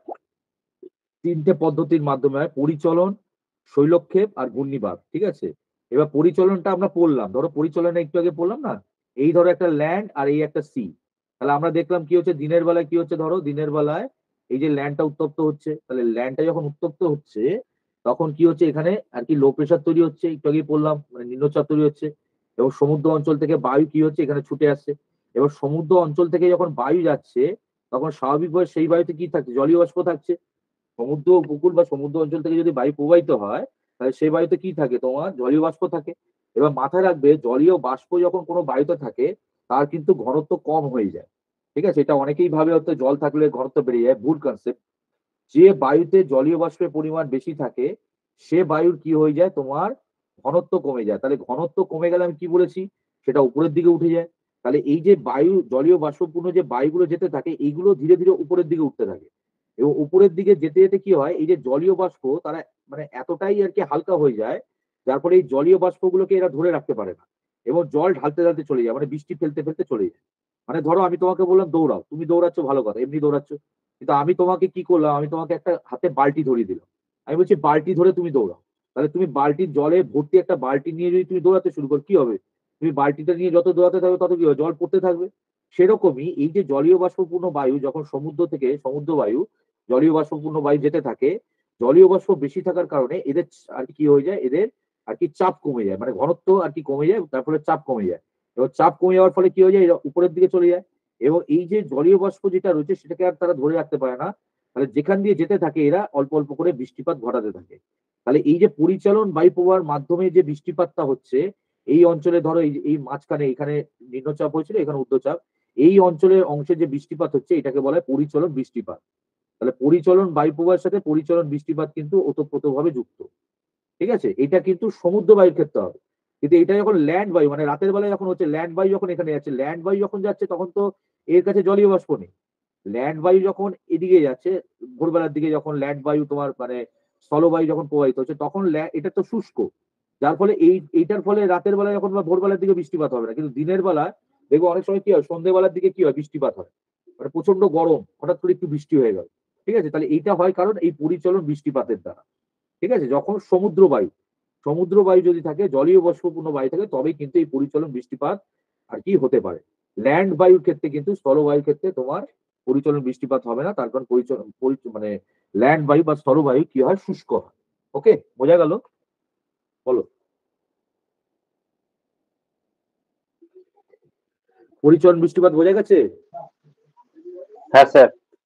3টে পদ্ধতির মাধ্যমে হয়, পরিচলন, শৈলক্ষেপ আর ঘূর্ণিবাত। ঠিক আছে, এবার পরিচলনটা আমরা পড়লাম, ধরো পরিচলনে একটু আগে পড়লাম না, এই ধরো একটা ল্যান্ড আর এই একটা সি। তাহলে আমরা দেখলাম কি হচ্ছে দিনের বেলায়, কি হচ্ছে ধরো দিনের বেলায় এই যে ল্যান্ডটা উত্তপ্ত হচ্ছে, তাহলে ল্যান্ডটা যখন উত্তপ্ত হচ্ছে তখন কি হচ্ছে এখানে আর কি লো প্রেশার তৈরি হচ্ছে, একটু আগে পড়লাম, মানে নিম্নচাপ তৈরি হচ্ছে, এবং সমুদ্র অঞ্চল থেকে বায়ু কি হচ্ছে এখানে ছুটে আসছে। এবার সমুদ্র অঞ্চল থেকে যখন বায়ু যাচ্ছে তখন স্বাভাবিকভাবে সেই বায়ুতে কি থাকছে, জলীয় বাষ্প থাকছে। সমুদ্র উপকূল বা সমুদ্র অঞ্চল থেকে যদি বায়ু প্রবাহিত হয় তাহলে সেই বায়ুতে কি থাকে, তোমার জলীয় বাষ্প থাকে। এবার মাথায় রাখবে জলীয় বাষ্প যখন কোনো বায়ুতে থাকে তার কিন্তু ঘনত্ব কম হয়ে যায়। ঠিক আছে, এটা অনেকেই ভাবে হয়তো জল থাকলে ঘনত্ব বেড়ে যায়, ভুল কনসেপ্ট। যে বায়ুতে জলীয় বাষ্পের পরিমাণ বেশি থাকে সে বায়ুর কি হয়ে যায়, তোমার ঘনত্ব কমে যায়। তাহলে ঘনত্ব কমে গেলে আমি কি বলেছি, সেটা উপরের দিকে উঠে যায়। তাহলে এই যে বায়ু জলীয় বাষ্পপূর্ণ যে বায়ুগুলো যেতে থাকে এইগুলো ধীরে ধীরে উপরের দিকে উঠতে থাকে, এবং উপরের দিকে যেতে যেতে কি হয়, এই যে জলীয় বাষ্প তারা মানে এতটাই আর কি হালকা হয়ে যায়, যার ফলে এই জলীয় বাষ্পগুলোকে এরা ধরে রাখতে পারে না, এবং জল ঢালতে ঢালতে চলে যায়, মানে বৃষ্টি ফেলতে ফেলতে চলে যায়। মানে ধরো আমি তোমাকে বললাম দৌড়াও, তুমি দৌড়াচ্ছ ভালো কথা, এমনি দৌড়াচ্ছ, কিন্তু আমি তোমাকে কি করলাম, আমি তোমাকে একটা হাতে বালতি ধরিয়ে দিলাম, আমি বলছি বালতি ধরে তুমি দৌড়াও। তাহলে তুমি বালতির জলে ভর্তি একটা বালতি নিয়ে যদি তুমি দৌড়াতে শুরু করো কি হবে, তুমি বালতিটা নিয়ে যত দৌড়াতে থাকবে তত কি হবে, জল পড়তে থাকবে। সেরকমই এই যে জলীয় বাষ্পপূর্ণ বায়ু যখন সমুদ্র থেকে সমুদ্র বায়ু জলীয় বাষ্পপূর্ণ বায়ু যেতে থাকে, জলীয় বাষ্প বেশি থাকার কারণে এদের আর কি হয়ে যায়, এদের আর কি চাপ কমে যায়, মানে ঘনত্ব আর কি কমে যায়, তার ফলে চাপ কমে যায়। এবার চাপ কমে যাওয়ার ফলে কি হয়ে যায়, এরা উপরের দিকে চলে যায়, এবং এই যে জলীয় বাষ্প যেটা রয়েছে সেটাকে আর তারা ধরে রাখতে পারে না। তাহলে যেখান দিয়ে যেতে থাকে এরা অল্প অল্প করে বৃষ্টিপাত ঘটাতে থাকে। তাহলে এই যে পরিচালন বায়ু প্রবাহের মাধ্যমে যে বৃষ্টিপাতটা হচ্ছে, এই অঞ্চলে ধরো এই মাঝখানে এখানে নিম্নচাপ হয়েছিল, এখানে উর্ধ্বচাপ, এই অঞ্চলের অংশে যে বৃষ্টিপাত হচ্ছে এটাকে বলা হয় পরিচলন বৃষ্টিপাত। তাহলে পরিচলন বায়ু প্রবাহের সাথে পরিচলন বৃষ্টিপাত কিন্তু ওতপ্রোতভাবে যুক্ত। ঠিক আছে, এটা কিন্তু সমুদ্র বায়ুর ক্ষেত্রে হবে, কিন্তু এটা যখন ল্যান্ড বায়ু মানে রাতের বেলায় যখন হচ্ছে, ল্যান্ড বায়ু যখন এখানে যাচ্ছে, ল্যান্ড বায়ু যখন যাচ্ছে তখন তো এর কাছে জলীয় বাষ্প নেই। ল্যান্ড বায়ু যখন এদিকে যাচ্ছে ভোরবেলার দিকে, যখন ল্যান্ড বায়ু তোমার মানে স্থলবায়ু যখন প্রবাহিত হচ্ছে তখন এটা তো শুষ্ক, যার ফলে এইটার ফলে রাতের বেলা যখন বা ভোরবেলার দিকে বৃষ্টিপাত হবে না, কিন্তু দিনের বেলা দেখবো অনেক সময় কি হয়, সন্ধ্যেবেলার দিকে কি হয় বৃষ্টিপাত হয়, মানে প্রচন্ড গরম হঠাৎ করে একটু বৃষ্টি হয়ে গেল। ঠিক আছে, তাহলে এইটা হয় কারণ এই পরিচলন বৃষ্টিপাতের দ্বারা। ঠিক আছে, যখন সমুদ্র বায়ু যদি থাকে, জলীয় বাষ্পপূর্ণ বায়ু থাকে, তবেই কিন্তু এই পরিচলন বৃষ্টিপাত আর কি হতে পারে। ল্যান্ড বায়ুর ক্ষেত্রে কিন্তু স্থলবায়ুর ক্ষেত্রে তোমার পরিচলন বৃষ্টিপাত হবে না, তার কারণ মানে ল্যান্ড বায়ু বা স্থলবায়ু কি হয়, শুষ্ক হয়। ওকে, বোঝা গেল? বলো পরিচলন বৃষ্টিপাত বোঝা গেছে? হ্যাঁ স্যার।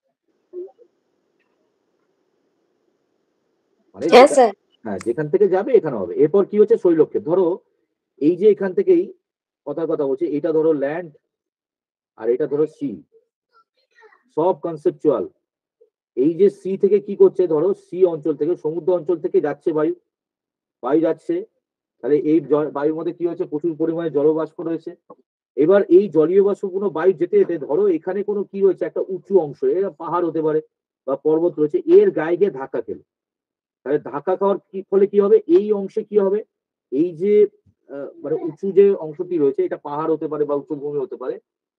মানে হ্যাঁ স্যার। হ্যাঁ, যেখান থেকে যাবে এখানে হবে। এরপর কি হচ্ছে শৈলক্ষেপ, ধরো এই যে এখান থেকেই কথার কথা বলছি, এটা ধরো ল্যান্ড আর এটা ধরো সি, সব কনসেপচুয়াল। এই যে সি থেকে কি করছে, ধরো সি অঞ্চল থেকে, সমুদ্র অঞ্চল থেকে যাচ্ছে বায়ু, বায়ু যাচ্ছে, তাহলে এই বায়ুর মধ্যে কি হচ্ছে, প্রচুর পরিমাণে জলবাষ্প রয়েছে। এবার এই জলীয় বাষ্পপূর্ণ বায়ু যেতে যেতে ধরো এখানে কোনো কি রয়েছে, একটা উঁচু অংশ, এর পাহাড় হতে পারে বা পর্বত রয়েছে, এর গায়ে গিয়ে ধাক্কা খেলো। তাহলে ধাক্কা খাওয়ার ফলে কি হবে, এই অংশে কি হবে, এই যে মানে উঁচু যে অংশটি রয়েছে, এটা পাহাড় হতে পারে বা উচ্চভূমি হতে পারে,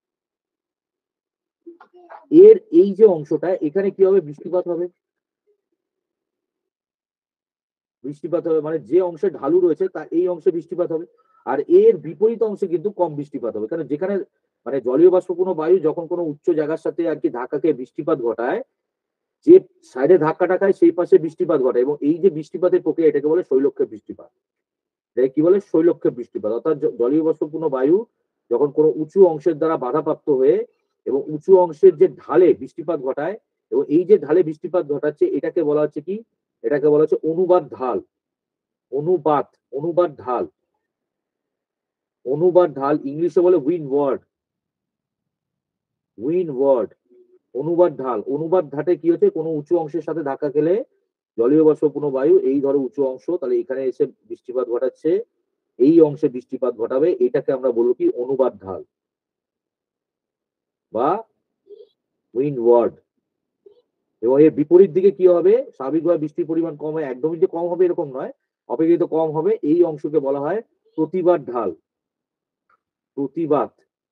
এর এই যে অংশটা, এখানে কি হবে, বৃষ্টিপাত হবে। বৃষ্টিপাত হবে মানে যে অংশে ঢালু রয়েছে তা এই অংশে বৃষ্টিপাত হবে। আর এর বিপরীত অংশে কিন্তু কম বৃষ্টিপাত হবে, কারণ যেখানে মানে জলীয় বাষ্পপূর্ণ বায়ু যখন কোনো উচ্চ জায়গার সাথে আর কি ধাক্কা খেয়ে বৃষ্টিপাত ঘটায়, যে সাইডে ধাক্কাটা খায় সেই পাশে বৃষ্টিপাত ঘটায়, এবং এই যে বৃষ্টিপাতের প্রক্রিয়া এটাকে বলে শৈলক্ষেপ বৃষ্টিপাত। এটাকে কি বলে, শৈলক্ষেপ বৃষ্টিপাত। অর্থাৎ জলীয় বাষ্পপূর্ণ বায়ু যখন কোনো উঁচু অংশের দ্বারা বাধাপ্রাপ্ত হয়ে এবং উঁচু অংশের যে ঢালে বৃষ্টিপাত ঘটায়, এবং এই যে ঢালে বৃষ্টিপাত ঘটাচ্ছে এটাকে বলা হচ্ছে কি, এটাকে বলা হচ্ছে অনুবাদ ঢাল। অনুবাদ, অনুবাদ ঢাল, অনুবাদ ঢাল ইংলিশে বলে উইন্ড ওয়ার্ড, উইন্ড ওয়ার্ড, অনুবাদ ঢাল। অনুবাদ ঢালে কি হচ্ছে, কোনো উঁচু অংশের সাথে ধাক্কা খেলে জলীয় বাষ্পপূর্ণ বায়ু এই ধরো উঁচু অংশ, তাহলে এখানে এসে বৃষ্টিপাত ঘটাচ্ছে, এই অংশে বৃষ্টিপাত ঘটাবে, এটাকে আমরা বলবো কি, অনুবাদ ঢাল বা উইন্ড ওয়ার্ড। এবং এর বিপরীত দিকে কি হবে, স্বাভাবিকভাবে বৃষ্টির পরিমাণ কম হয়, একদমই যে কম হবে এরকম নয়, অপেক্ষাকৃত কম হবে, এই অংশকে বলা হয় প্রতিবাদ ঢাল। প্রতিবাদ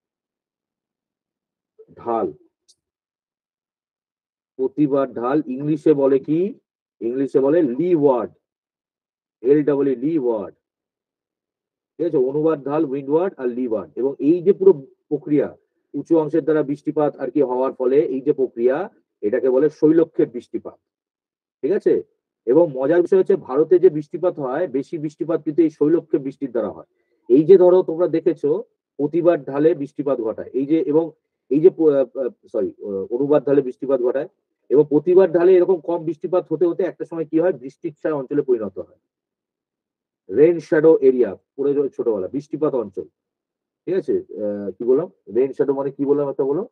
ঢাল, প্রতিবাদ ঢাল ইংলিশে বলে কি, ইংলিশে বলে leeward, LEE leeward. ঠিক আছে, অনুবাদ ঢাল, উইন্ড ওয়ার্ড আর লি ওয়ার্ড। এবং এই যে পুরো প্রক্রিয়া, উঁচু অংশের দ্বারা বৃষ্টিপাত আর কি হওয়ার ফলে এই যে প্রক্রিয়া, এটাকে বলে শৈলক্ষেপ বৃষ্টিপাত। ঠিক আছে, এবং মজার বিষয় হচ্ছে ভারতে যে বৃষ্টিপাত হয়, বেশি বৃষ্টিপাত কিন্তু এই শৈলক্ষেপ বৃষ্টির দ্বারা হয়। এই যে ধরো তোমরা দেখেছো প্রতিবাদ ঢালে বৃষ্টিপাত ঘটায়, এই যে, এবং এই যে সরি অনুবাদ ঢালে বৃষ্টিপাত ঘটায়, এবং প্রতিবাদ ঢালে এরকম কম বৃষ্টিপাত হতে হতে একটা সময় কি হয়, বৃষ্টির ছায়া অঞ্চলে পরিণত হয়। রেন শ্যাডো এরিয়া, পড়ে ছোটবেলা, বৃষ্টিপাত অঞ্চল। ঠিক আছে, কি বললাম, রেন শ্যাডো মানে কি বললাম একটা বলো,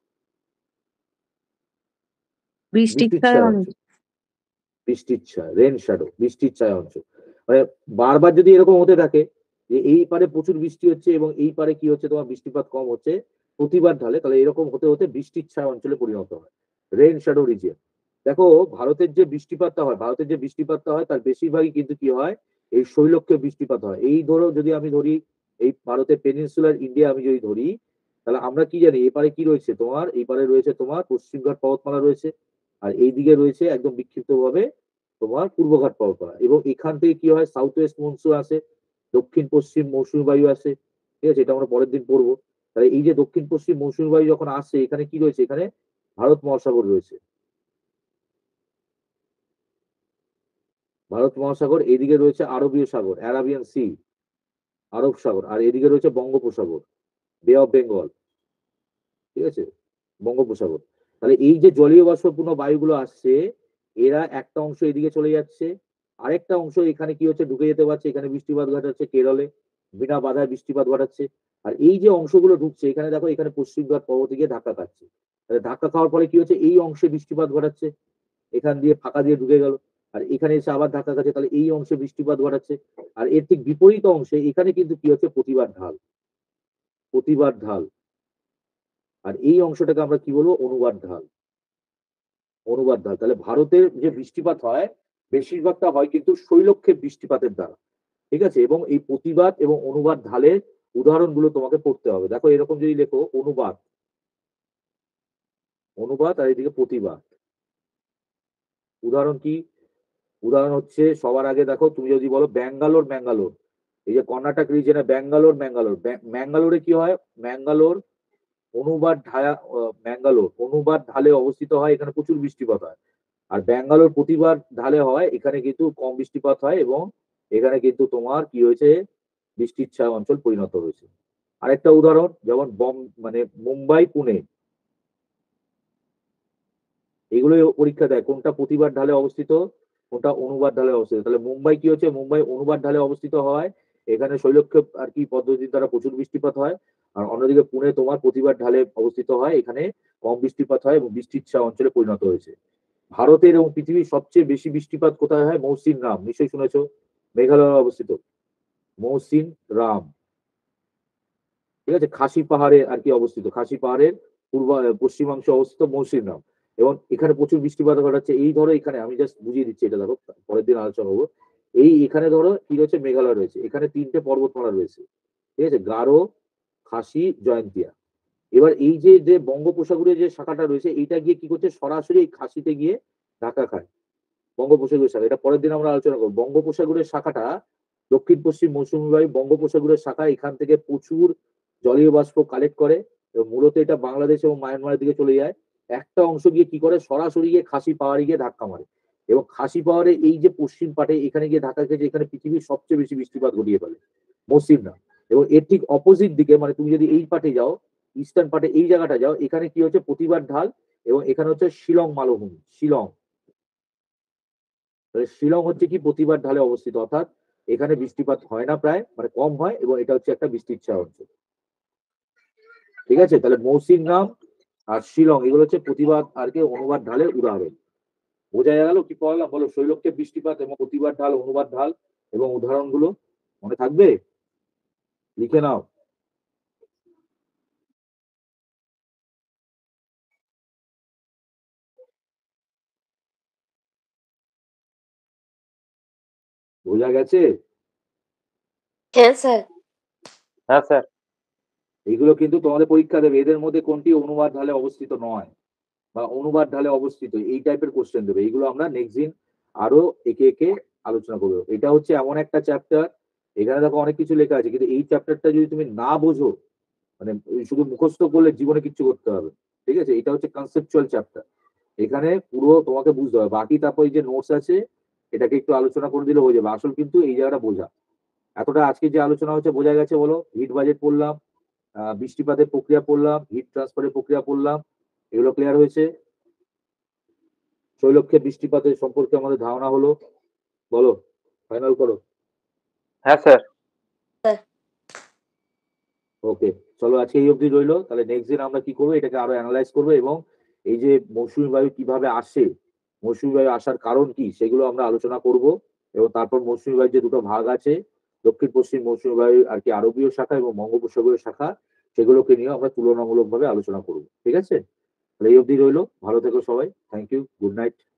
বৃষ্টির বৃষ্টির ছায়া ছায়া অঞ্চল, বৃষ্টির ছায়া, রেন শ্যাডো, বৃষ্টির ছায়া অঞ্চল। মানে বারবার যদি এরকম হতে থাকে যে এই পারে প্রচুর বৃষ্টি হচ্ছে এবং এই পারে কি হচ্ছে, তোমার বৃষ্টিপাত কম হচ্ছে, প্রতিবার ঢালে, তাহলে এরকম হতে হতে বৃষ্টির ছায়া অঞ্চলে পরিণত হয়, রেন শ্যাডো রিজিয়ন। দেখো ভারতের যে বৃষ্টিপাতটা হয়, ভারতের যে বৃষ্টিপাতটা হয় তার বেশিরভাগই কিন্তু কি হয়, এই শৈলক্ষেপ বৃষ্টিপাত হয়। এই ধরো যদি আমি ধরি এই ভারতের পেনিনসুলার ইন্ডিয়া আমি যদি ধরি, তাহলে আমরা কি জানি, এপারে কি রয়েছে তোমার, এই পারে রয়েছে তোমার পশ্চিমঘাট পর্বতমালা রয়েছে, আর এইদিকে রয়েছে একদম বিক্ষিপ্ত ভাবে তোমার পূর্বঘাট পর্বতমালা, এবং এখান থেকে কি হয়, সাউথ ওয়েস্ট মনসুন আসে, দক্ষিণ পশ্চিম মৌসুমী বায়ু আসে। ঠিক আছে, এটা আমরা পরের দিন পড়বো। তাহলে এই যে দক্ষিণ পশ্চিম মৌসুমী বায়ু যখন আসছে, এখানে কি রয়েছে, এখানে ভারত মহাসাগর রয়েছে, ভারত মহাসাগর, এইদিকে রয়েছে আরবীয় সাগর, অ্যারাবিয়ান সি, আরব সাগর, আর এদিকে রয়েছে বঙ্গোপসাগর, বে অফ বেঙ্গল। ঠিক আছে, বঙ্গোপসাগর। তাহলে এই যে জলীয় বাষ্পপূর্ণ বায়ুগুলো আসছে, এরা একটা অংশ এদিকে চলে যাচ্ছে, আরেকটা অংশ এখানে কি হচ্ছে, ঢুকে যেতে পারছে, এখানে বৃষ্টিপাত ঘটাচ্ছে, কেরলে বিনা বাধায় বৃষ্টিপাত ঘটাচ্ছে। আর এই যে অংশগুলো ঢুকছে, এখানে দেখো এখানে পশ্চিমঘাট পর্বতে গিয়ে ধাক্কা খাচ্ছে, তাহলে ধাক্কা খাওয়ার ফলে কি হচ্ছে, এই অংশে বৃষ্টিপাত ঘটাচ্ছে, এখান দিয়ে ফাঁকা দিয়ে ঢুকে গেল, আর এখানে এসে আবার ধাক্কা খাচ্ছে, তাহলে এই অংশে বৃষ্টিপাত ঘটাচ্ছে। আর এর ঠিক বিপরীত অংশে এখানে কিন্তু কি হচ্ছে, প্রতিবাদ ঢাল, প্রতিবাদ ঢাল। আর এই অংশটাকে আমরা কি বলবো, অনুবাদ ঢাল, অনুবাদ ঢাল। তাহলে ভারতের যে বৃষ্টিপাত হয় বেশিরভাগটা হয় কিন্তু শৈলক্ষেপ বৃষ্টিপাতের দ্বারা। ঠিক আছে, এবং এই প্রতিবাদ এবং অনুবাদ ঢালের উদাহরণগুলো তোমাকে পড়তে হবে। দেখো এরকম যদি লেখো, অনুবাদ, অনুবাদ, আর এদিকে প্রতিবাদ। উদাহরণ কি, উদাহরণ হচ্ছে সবার আগে দেখো, তুমি যদি বলো ব্যাঙ্গালোর, ম্যাঙ্গালোর, এই যে কর্ণাটক রিজনে ব্যাঙ্গালোর, ম্যাঙ্গালোর, ম্যাঙ্গালোরে কি হয়, ম্যাঙ্গালোর অনুবাদ ঢায়া, ম্যাঙ্গালোর অনুবাদ ঢালে অবস্থিত হয়, এখানে প্রচুর বৃষ্টিপাত হয়। আর ব্যাঙ্গালোর প্রতিবাদ ঢালে হয়, এখানে কিন্তু কম বৃষ্টিপাত হয়, এবং এখানে কিন্তু তোমার কি হয়েছে, বৃষ্টির ছায়া অঞ্চল পরিণত হয়েছে। আরেকটা উদাহরণ যেমন মানে মুম্বাই, পুনে, এগুলো পরীক্ষা দেয় কোনটা প্রতিবাদ ঢালে অবস্থিত, কোনটা অনুবাদ ঢালে অবস্থিত। তাহলে মুম্বাই কি হচ্ছে, মুম্বাই অনুবাদ ঢালে অবস্থিত হয়, এখানে শৈলক্ষেপ আর কি পদ্ধতির দ্বারা প্রচুর বৃষ্টিপাত হয়। আর অন্যদিকে পুনে তোমার প্রতিবাদ ঢালে অবস্থিত হয়, এখানে কম বৃষ্টিপাত হয় এবং বৃষ্টির ছায়া অঞ্চলে পরিণত হয়েছে। ভারতের এবং পৃথিবীর সবচেয়ে বেশি বৃষ্টিপাত কোথায় হয়? মৌসিন রাম, নিশ্চয়ই শুনেছো, মেঘালয়ে অবস্থিত মৌসিন রাম। ঠিক আছে, খাসি পাহাড়ে আর কি অবস্থিত, খাসি পাহাড়ের পশ্চিমাংশে অবস্থিত মৌসিন রাম। এবং এখানে প্রচুর বৃষ্টিপাত ঘটাচ্ছে। এই ধরো এখানে আমি জাস্ট বুঝিয়ে দিচ্ছি, এটা দেখো পরের দিন আলোচনা হবো। এই এখানে ধরো কি রয়েছে, মেঘালয় রয়েছে, এখানে 3টে পর্বতমালা রয়েছে, ঠিক আছে, গারো, খাসি, জয়ন্তিয়া। এবার এই যে যে বঙ্গোপসাগরের যে শাখাটা রয়েছে, এইটা গিয়ে কি করছে, সরাসরি এই খাসিতে গিয়ে ধাক্কা খায়। বঙ্গোপসাগরের শাখা, এটা পরের দিন আমরা আলোচনা করবো। বঙ্গোপসাগরের শাখাটা দক্ষিণ পশ্চিম মৌসুমী বায়ু, বঙ্গোপসাগরের শাখা এখান থেকে প্রচুর জলীয় বাষ্প কালেক্ট করে এবং মূলত এটা বাংলাদেশ এবং মায়ানমারের দিকে চলে যায়। একটা অংশ গিয়ে কি করে, সরাসরি গিয়ে খাসি পাহাড়ে গিয়ে ধাক্কা মারে এবং খাসি পাহাড়ে এই যে পশ্চিম পাটে এখানে গিয়ে ধাক্কা খেয়েছে, এখানে পৃথিবীর সবচেয়ে বেশি বৃষ্টিপাত ঘটিয়ে ফেলে মৌসিন রাম। এবং এর ঠিক অপোজিট দিকে, মানে তুমি যদি এই পাটে যাও, ইস্টার্ন পাটে এই জায়গাটা যাও, এখানে কি হচ্ছে, প্রতিবার ঢাল, এবং এখানে হচ্ছে শিলং মালভূমি, শিলং। তাহলে শিলং হচ্ছে কি প্রতিবার ঢালে অবস্থিত, অর্থাৎ এখানে বৃষ্টিপাত হয় না, প্রায় মানে কম হয়, এবং এটা হচ্ছে একটা বৃষ্টির ছায়া অঞ্চল। ঠিক আছে, তাহলে মৌসিন রাম আর শিলং এগুলো হচ্ছে প্রতিবার আর কি অনুবাদ ঢালের উদাহরণ। বোঝা গেল কি পড়লাম বলো? শৈলক্ষেপ বৃষ্টিপাত এবং প্রতিবার ঢাল, অনুবাদ ঢাল এবং উদাহরণগুলো মনে থাকবে, লিখে নাও। বোঝা গেছে? হ্যাঁ স্যার। হ্যাঁ স্যার। এগুলো কিন্তু তোমাদের পরীক্ষা দেবে, এদের মধ্যে কোনটি অনুবাদ ঢালে অবস্থিত নয় বা অনুবাদ ঢালে অবস্থিত, এই টাইপের কোশ্চেন দেবে। এইগুলো আমরা নেক্সট দিন আরো একে একে আলোচনা করবো। এটা হচ্ছে এমন একটা চ্যাপ্টার, এখানে দেখো অনেক কিছু লেখা আছে, কিন্তু এই চ্যাপ্টারটা যদি তুমি না বোঝো, মানে শুধু মুখস্থ করলে জীবনে কিচ্ছু করতে হবে। ঠিক আছে, এটা হচ্ছে কনসেপচুয়াল চ্যাপ্টার, এখানে পুরো তোমাকে বুঝতে হবে। বাকি তারপর এই যে নোটস আছে, এটাকে একটু আলোচনা করে দিলে হয়ে যাবে। আসল কিন্তু এই জায়গাটা বোঝা। এতটা আজকে যে আলোচনা হচ্ছে বোঝা গেছে বলো? হিট বাজেট পড়লাম, বৃষ্টিপাতের প্রক্রিয়া পড়লাম, হিট ট্রান্সফারের প্রক্রিয়া পড়লাম, এগুলো ক্লিয়ার হয়েছে। শৈলক্ষেপ বৃষ্টিপাতের সম্পর্কে আমাদের ধারণা হলো, বলো ফাইনাল করো। হ্যাঁ স্যার। ওকে, চলো আজকে এই অবধি রইলো। তাহলে নেক্সট দিন আমরা কি করবো, এটাকে আরো অ্যানালাইজ করবো এবং এই যে মৌসুমী বায়ু কিভাবে আসে, মৌসুমী বায়ু আসার কারণ কি, সেগুলো আমরা আলোচনা করব। এবং তারপর মৌসুমী বায়ুর যে দুটো ভাগ আছে, দক্ষিণ পশ্চিম মৌসুমী বায়ু আর কি আরবীয় শাখা এবং বঙ্গোপসাগরীয় শাখা, সেগুলোকে নিয়ে আমরা তুলনামূলকভাবে আলোচনা করব। ঠিক আছে, তাহলে এই অবধি রইলো। ভালো থেকো সবাই, থ্যাংক ইউ, গুড নাইট।